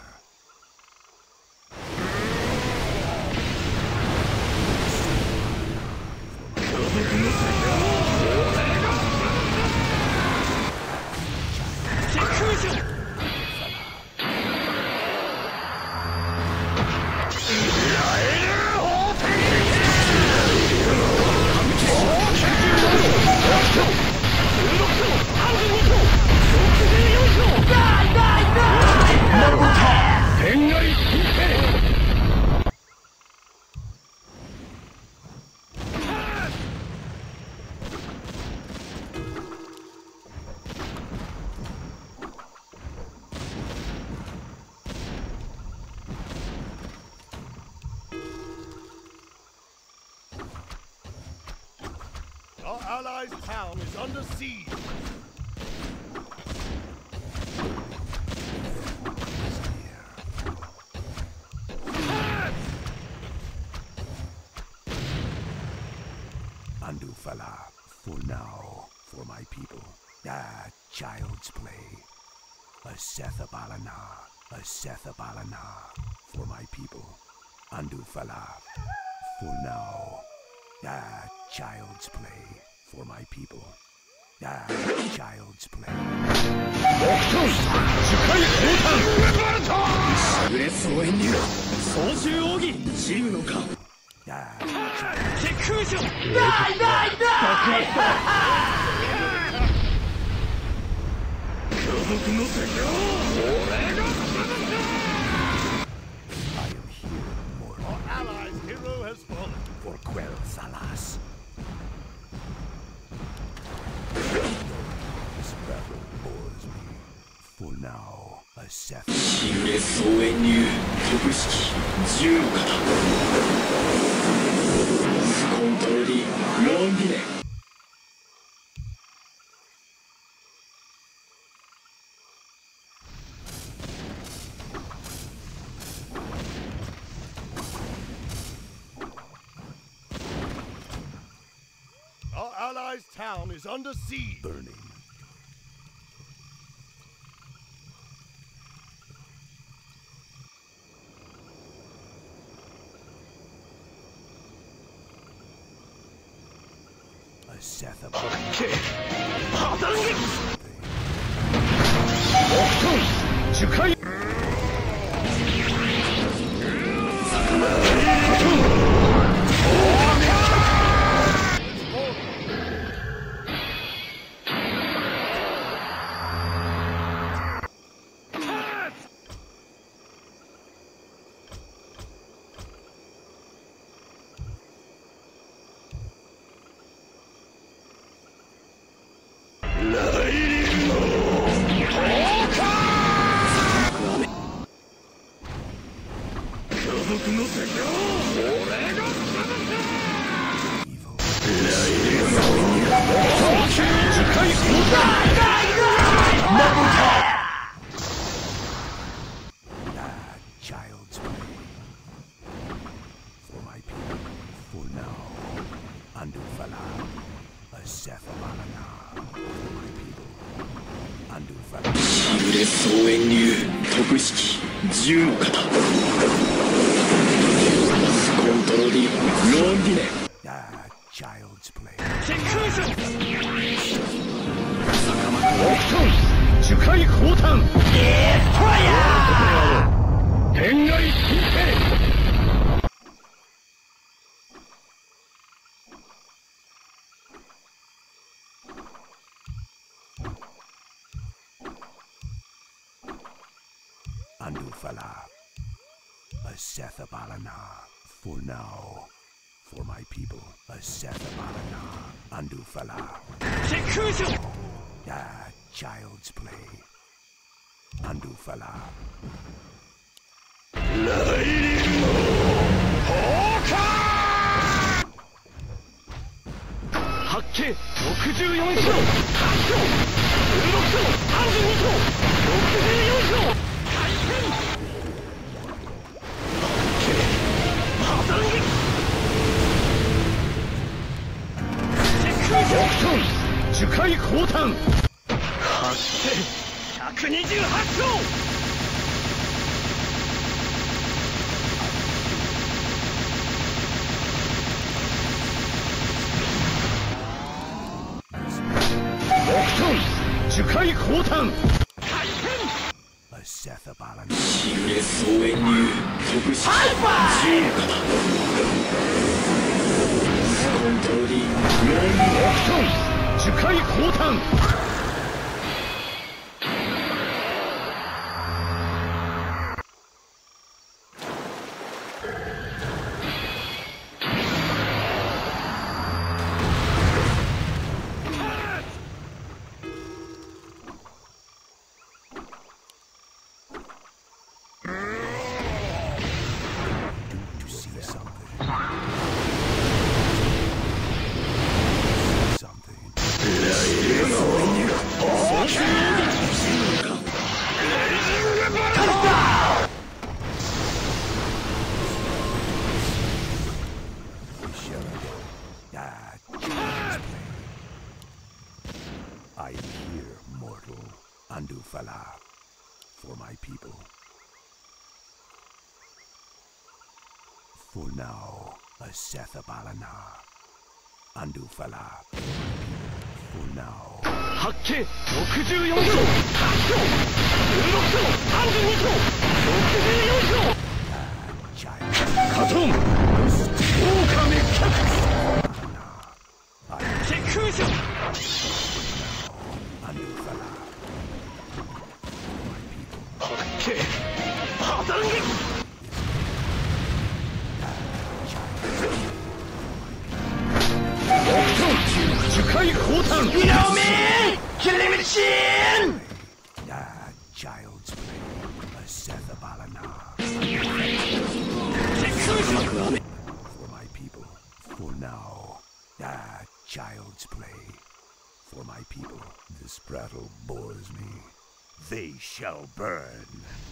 Our allies' town is under siege. Andufala, for now, for my people. Ah, child's play. Asethabalana. a Sethabalana for my people. Andufala for now. Ah, child's play for my people. Ah, child's play. しぐれ総遠流操縦奥義チームのか Ah, 敵空所土木の敵を俺が I am here, mortal. Our allies' hero has fallen. For Quell Thalas. This battle bores me. For now, a Seth. しぐれ総遠流特式銃の型スコントロリーロンギネ Our allies' town is under siege. Burning. A Seth of 破断撃樹海 child's play. For my people, for now. Andufala, a Sethabalana. For my people, Andufala. しぐれ総遠流特式銃の型スコントロリーロンディネ Ah, child's play. 敵空所樹海降誕エーファイヤー天外神聖 Andufala, a Sethabalana. For now. For my people, a Sethabalana. Andufala. 敵空所 Ah, child's play. Andufala. 八景ろくじゅうよんキロじゅうろくキロさんじゅうにキロろくじゅうよんキロ回転破断撃敵空所樹海降誕八景ひゃくにじゅうはちキロ 樹海降誕 A Sethabalana. しぐれ総遠流特式銃の型スコントロリーロンディネ樹海降誕 To see something. Something. Ah, child's play. I am here, mortal. Andufala. For my people. For now, a Sethabalana. Andufala. For now. 八景ろくじゅうよん章、八章、じゅうろく章、さんじゅうに章、ろくじゅうよん章。カトン、狼脚。チェックーション。八景、破断撃。樹海降誕。You know me! Killing machine! Ah, child's play. A Sethabalana. For my people. For now. Ah, child's play. For my people. This prattle bores me. They shall burn.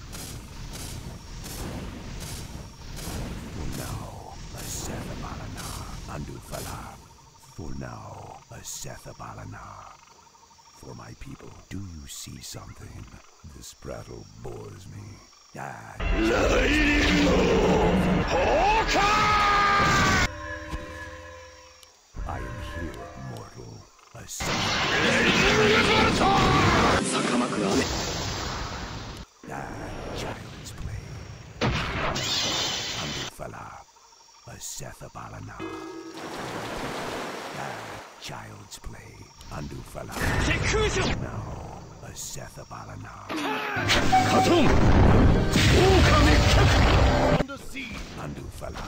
For now, a Sethabalana. Andufala. For now, a Sethabalana. For my people, do you see something? This prattle bores me. Ah, I am here, mortal. A Sethabalana. Ah, child's play. Andufala. A Sethabalana. Ah, child's play. Andufala. Now, a Sethabalana. Katon! Okami Kek! On the sea. Andufala.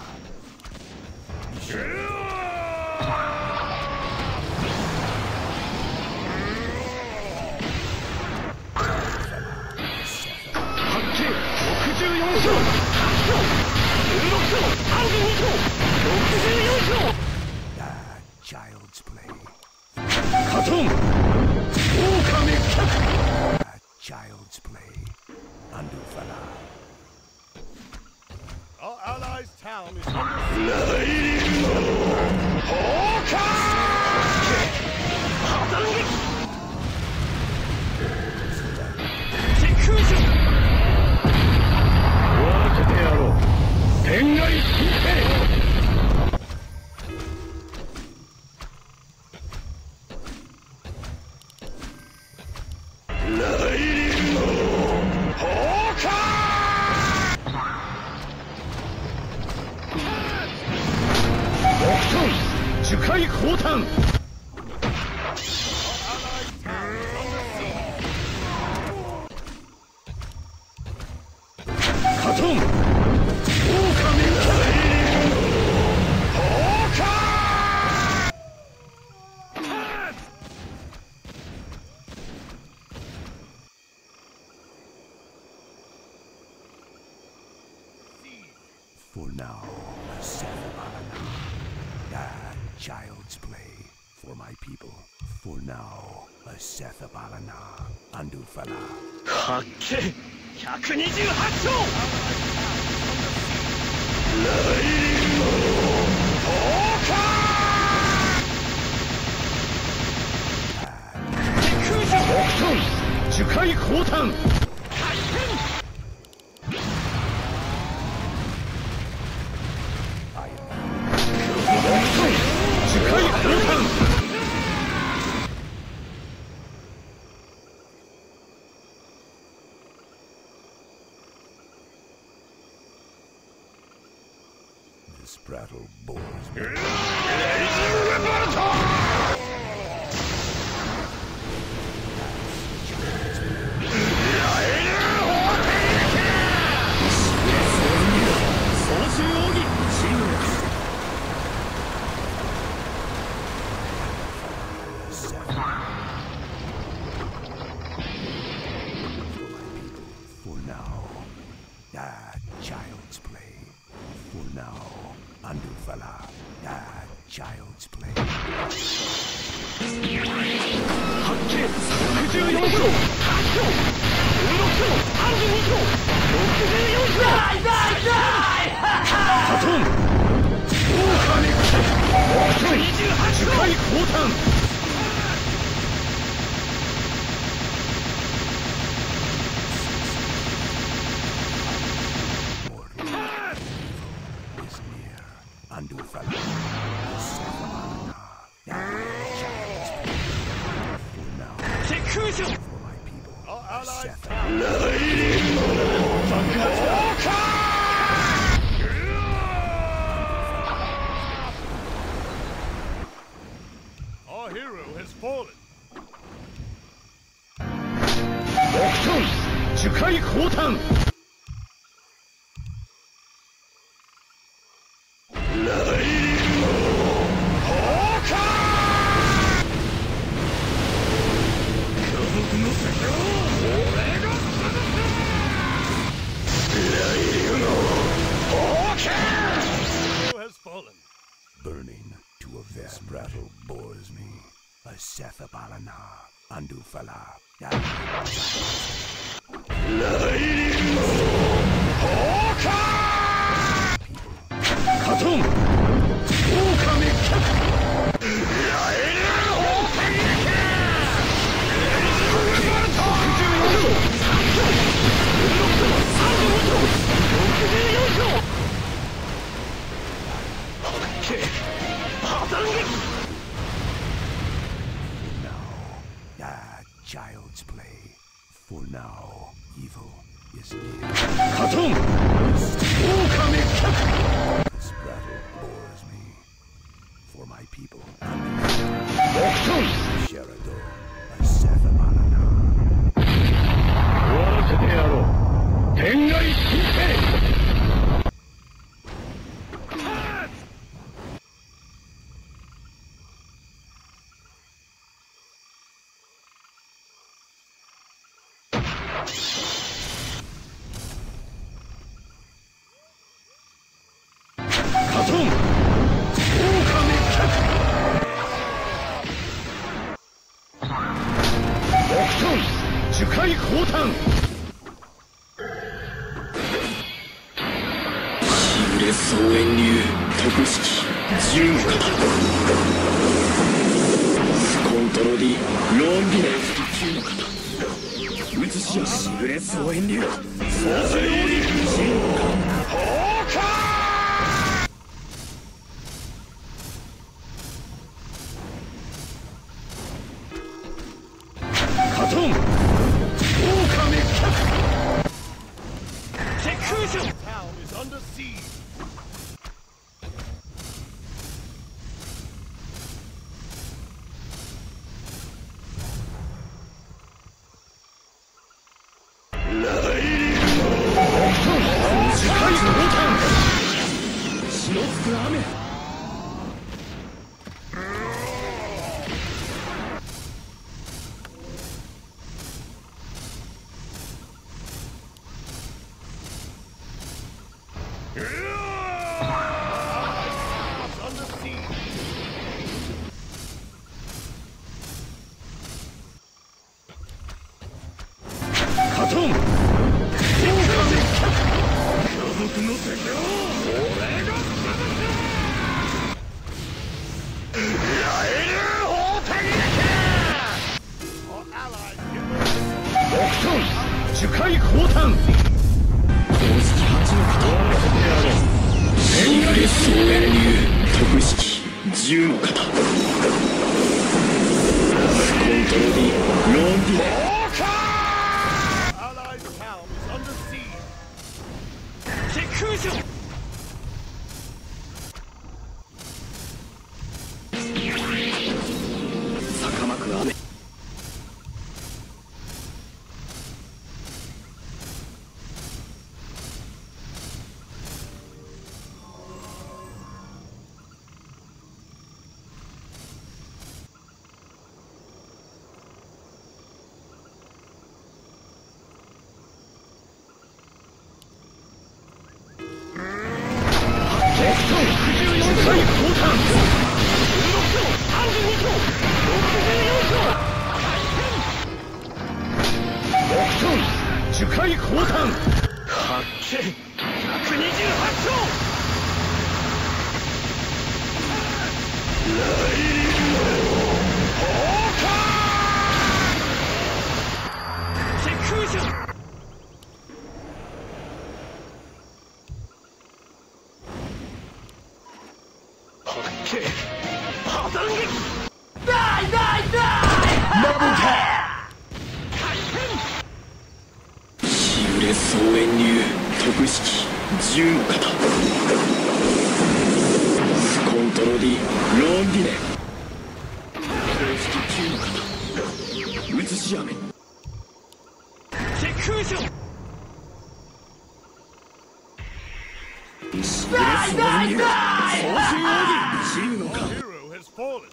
Hakki, ろくじゅうよん章、はち章、じゅうろく章、さんじゅうに章、ろくじゅうよん章。 Ah, child's play. Katon! Okami Kek! Ah, child's play. Andufala. Our allies' town is under 樹海降誕。カトン、狼 For now, a Sethabalana. Ah, child's play. For my people. For now, a Sethabalana. Andufala. 八景ひゃくにじゅうはち章。樹海降誕。樹海降誕。 This prattle bores me. For now, ah, child's play. For now, Andufala, ah, child's play. 八景ろくじゅうよん章、はち章、じゅうろく章、さんじゅうに章、ろくじゅうよん章。カトン、狼にじゅうはち樹海降誕。 Mortal is near. 空所 For my people, Our a allies' Seth. town. 爆発だ Our hero has fallen. 木遁樹海降誕 Has fallen. Burning to avenge. This battle bores me. A Seth Abalana, Andufala. カトン狼 Ah, child's play. For now, evil is near. カトン狼 This battle bores me. For my people, 木遁 Sherador, a Seth Abalana. 終わらせてやろう天外神聖 カトン狼木遁樹海降誕しぐれ総遠流特式十の型スコントロディローンビレ十の型映しやしぐれ総遠流総重量に十の型カトン狼鉄空所 Town is under siege. 樹海降誕血のつく雨 It's under siege. カトン狼家族の敵を俺がライル砲撃 Our allies give us 木遁樹海降誕公式はちの型しぐれ総遠流特式十の型スコントロディローンビレ allies' town is under siege. 鉄空所坂巻く雨樹海降誕発見ひゃくにじゅうはち丁ライリング砲火鉄空所発見破断撃 Die die die! Double tap! 総遠入特式十の型スコントロディローンディネ公式九の型写し雨チェックーションしびれ総遠入総集奥義十の型 Hero has fallen.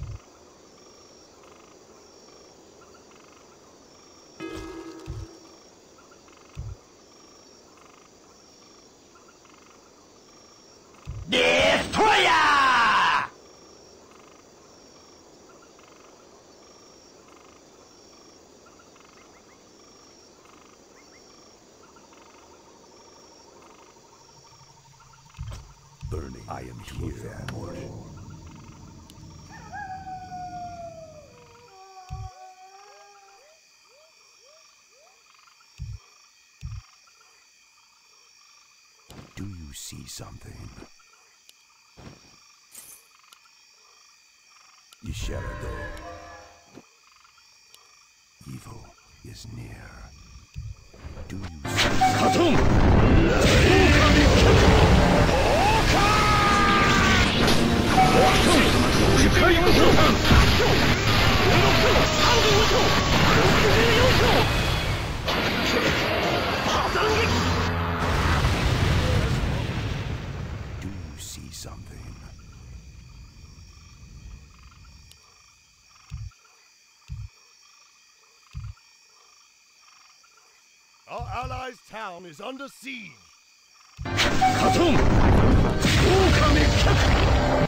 Destroyer! Burning, I am here, mortal. Do you see something? Isharado. Evil is near. Do you see Katon! Do you see something? Our allies' town is under siege. Katon! Okame Kyaku!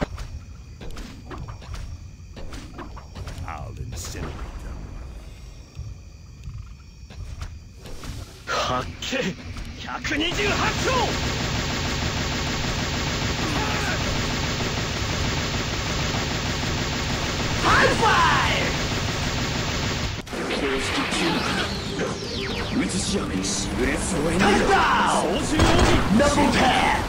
I'll incinerate them. 発見ひゃくにじゅうはち丁ハイファイ公式九の型写し雨しびれ総遠入総集奥義ダブルテー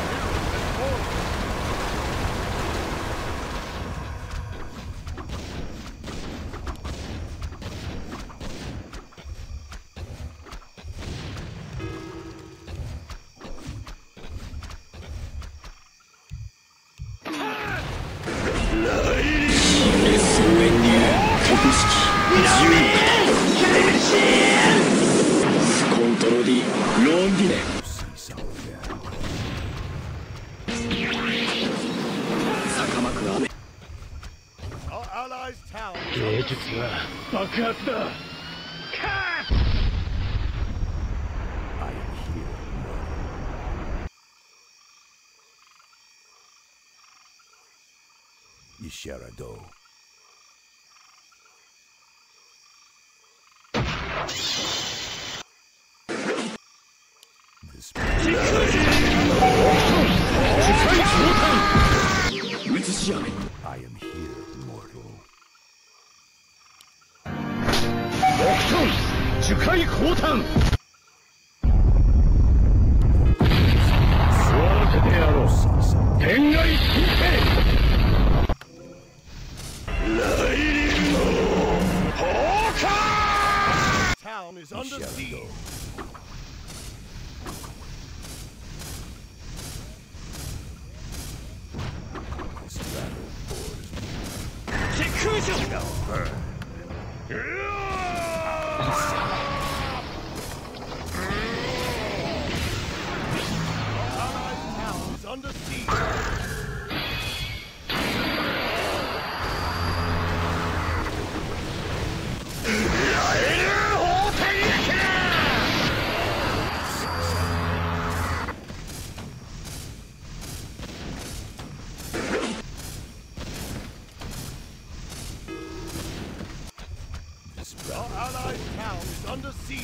総遠入特式十の型スコントロディローンディネ See something. 坂巻雨 Our allies' town is 芸 under 術 siege. は爆発だ I am here, mortal. Isharado. This 写し雨 I am here, mortal. 樹海降誕座らせてやろう See something. 天外金平来臨の放火 Town is under siege. Isharado. This battle bores me. チェックーション Allies' town is under siege. This Our battle allies' town is under siege.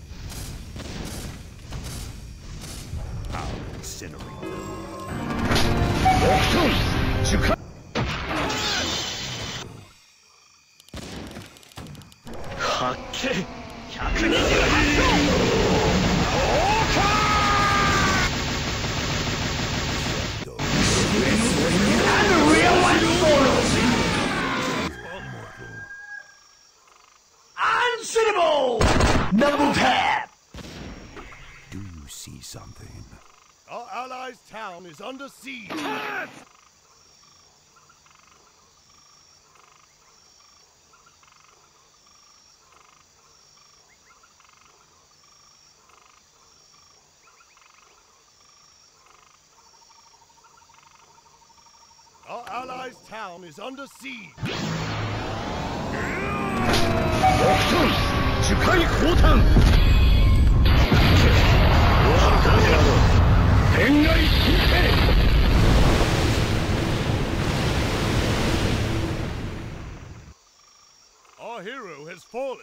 I'll incinerate them. 樹海発見ひゃくにじゅうはち丁放火 Go. Unreal one mortal Mortal. Unsuitable Double tap something? Our allies' town is under siege. Our allies' town is under siege. 樹海降誕天外新兵 Our hero has fallen.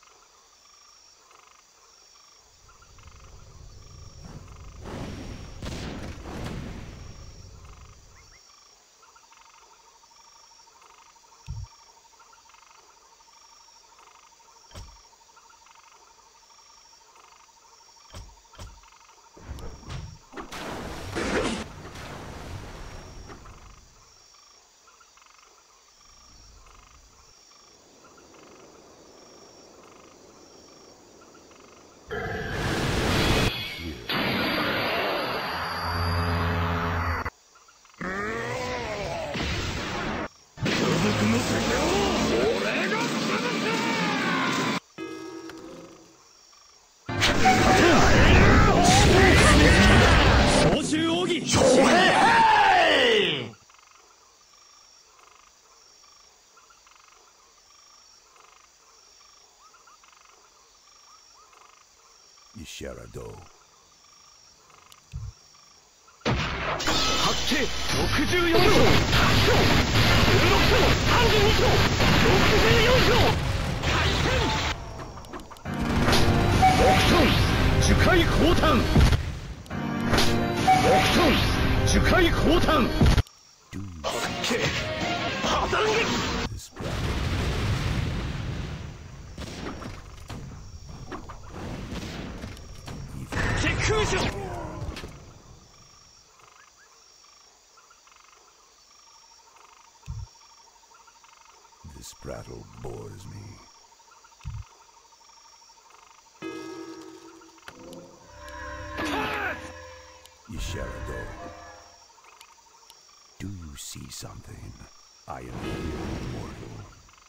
Isharado. 八景ろくじゅうよん票、じゅうろく票、さんじゅうに票、ろくじゅうよん票、開戦。木遁樹海降誕木遁樹海降誕八景破断撃 空所 This prattle bores me. Isharado. Do you see something? I am here, mortal.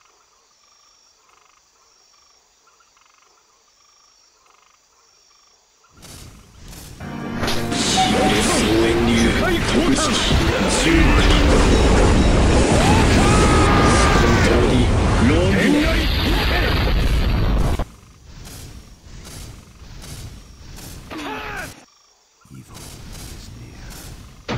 Evil is near.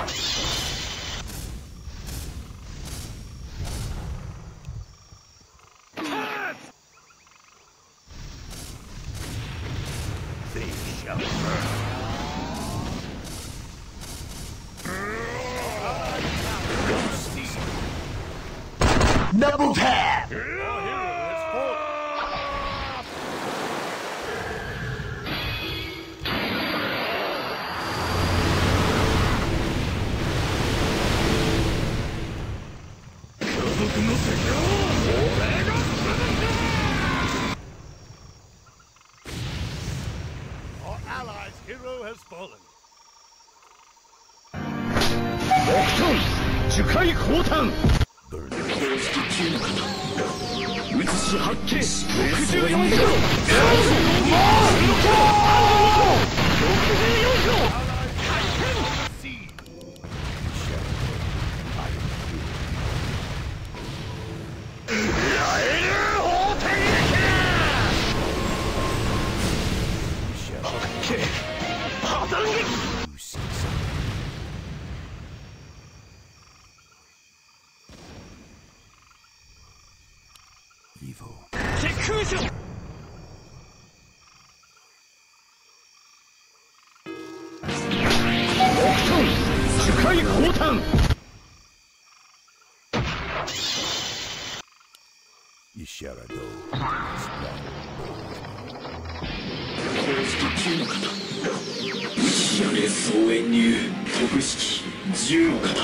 They shall burn. Double tap! Our hero has fallen. Our allies' hero has fallen. 木遁樹海降誕公式級の方写し八景ろくじゅうよん票、ろくじゅうよん票、開戦。ラエル砲天撃八景破断撃 Evil. 空所 木遁樹海降誕 Isharado. 公式級の方打ち上げ総遠入特式じゅうの方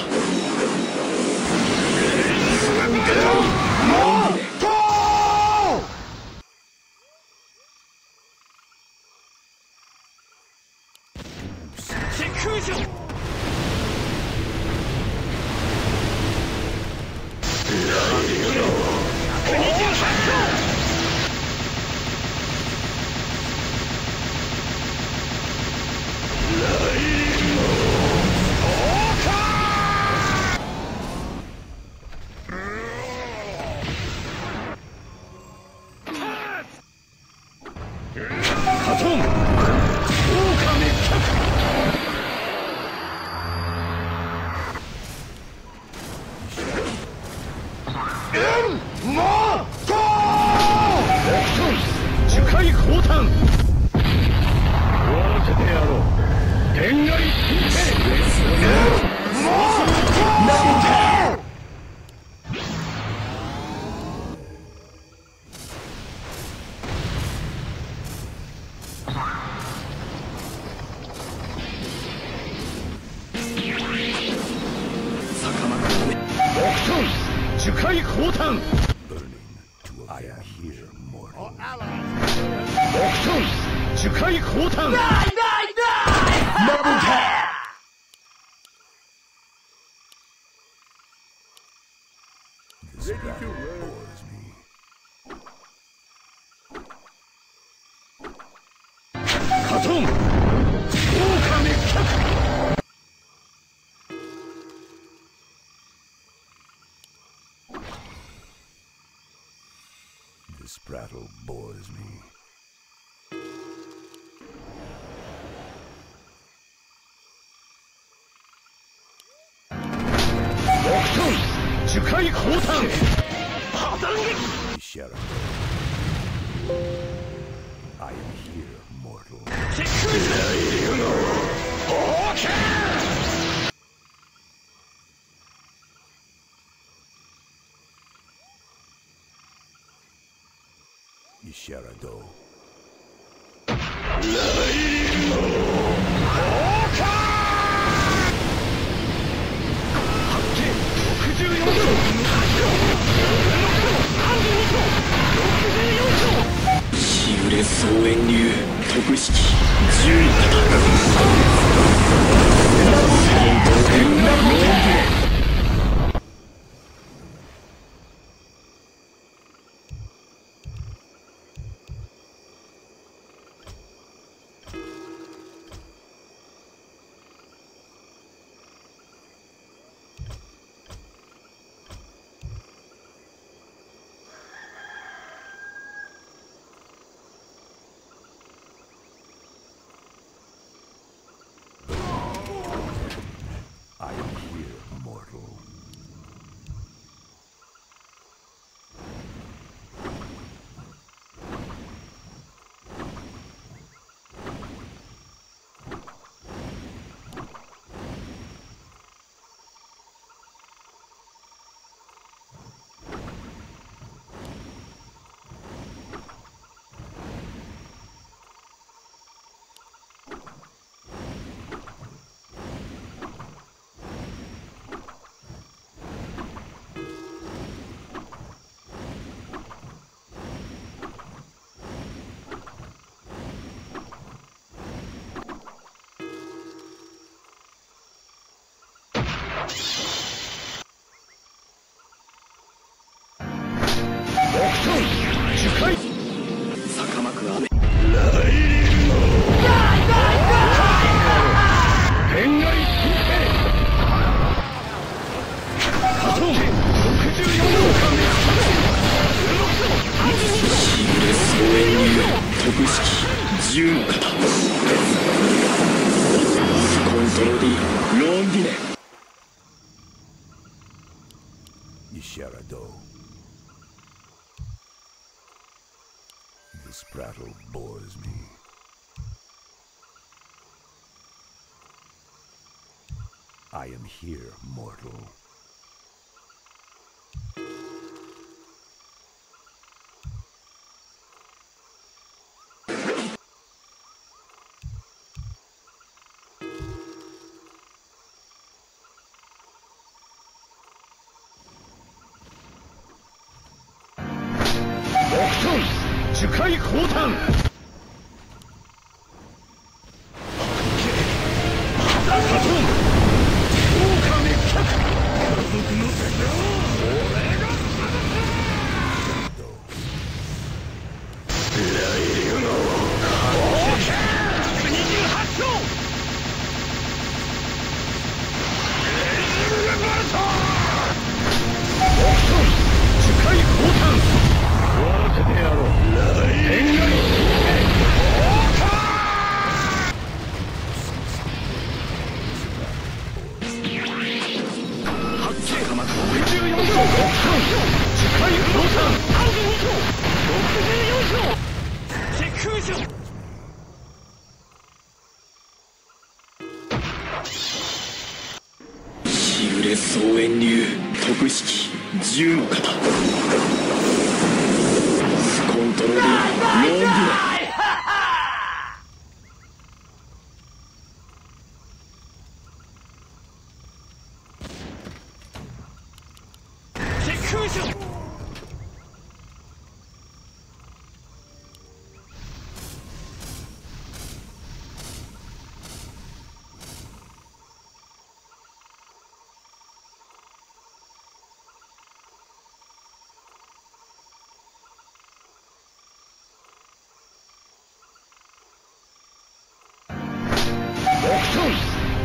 炭 I am here, mortal. Our allies. 木炭樹海砲弾 This battle bores me. カトン狼客 This battle bores me. 樹海砲弾破断撃 Sheriff. I am here, mortal. チェックオーケー Isharado. 日暮れ総遠流特式十の型 I am here, mortal. 十の型スコントロディロンディネ Isharado. This battle bores me. I am here, mortal. Octon! 樹海砲弾日暮れ総遠流特式十の型スコントロディロンディネ空所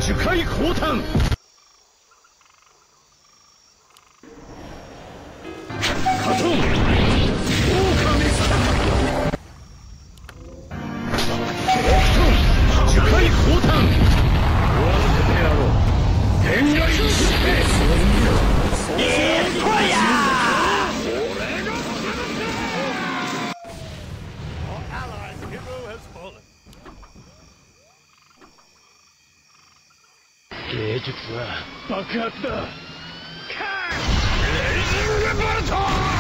樹海降誕カトン狼樹海降誕終わらせてやろう天外の疾病いいとや Our allied hero has fallen. 芸術は爆発だレイジングボルト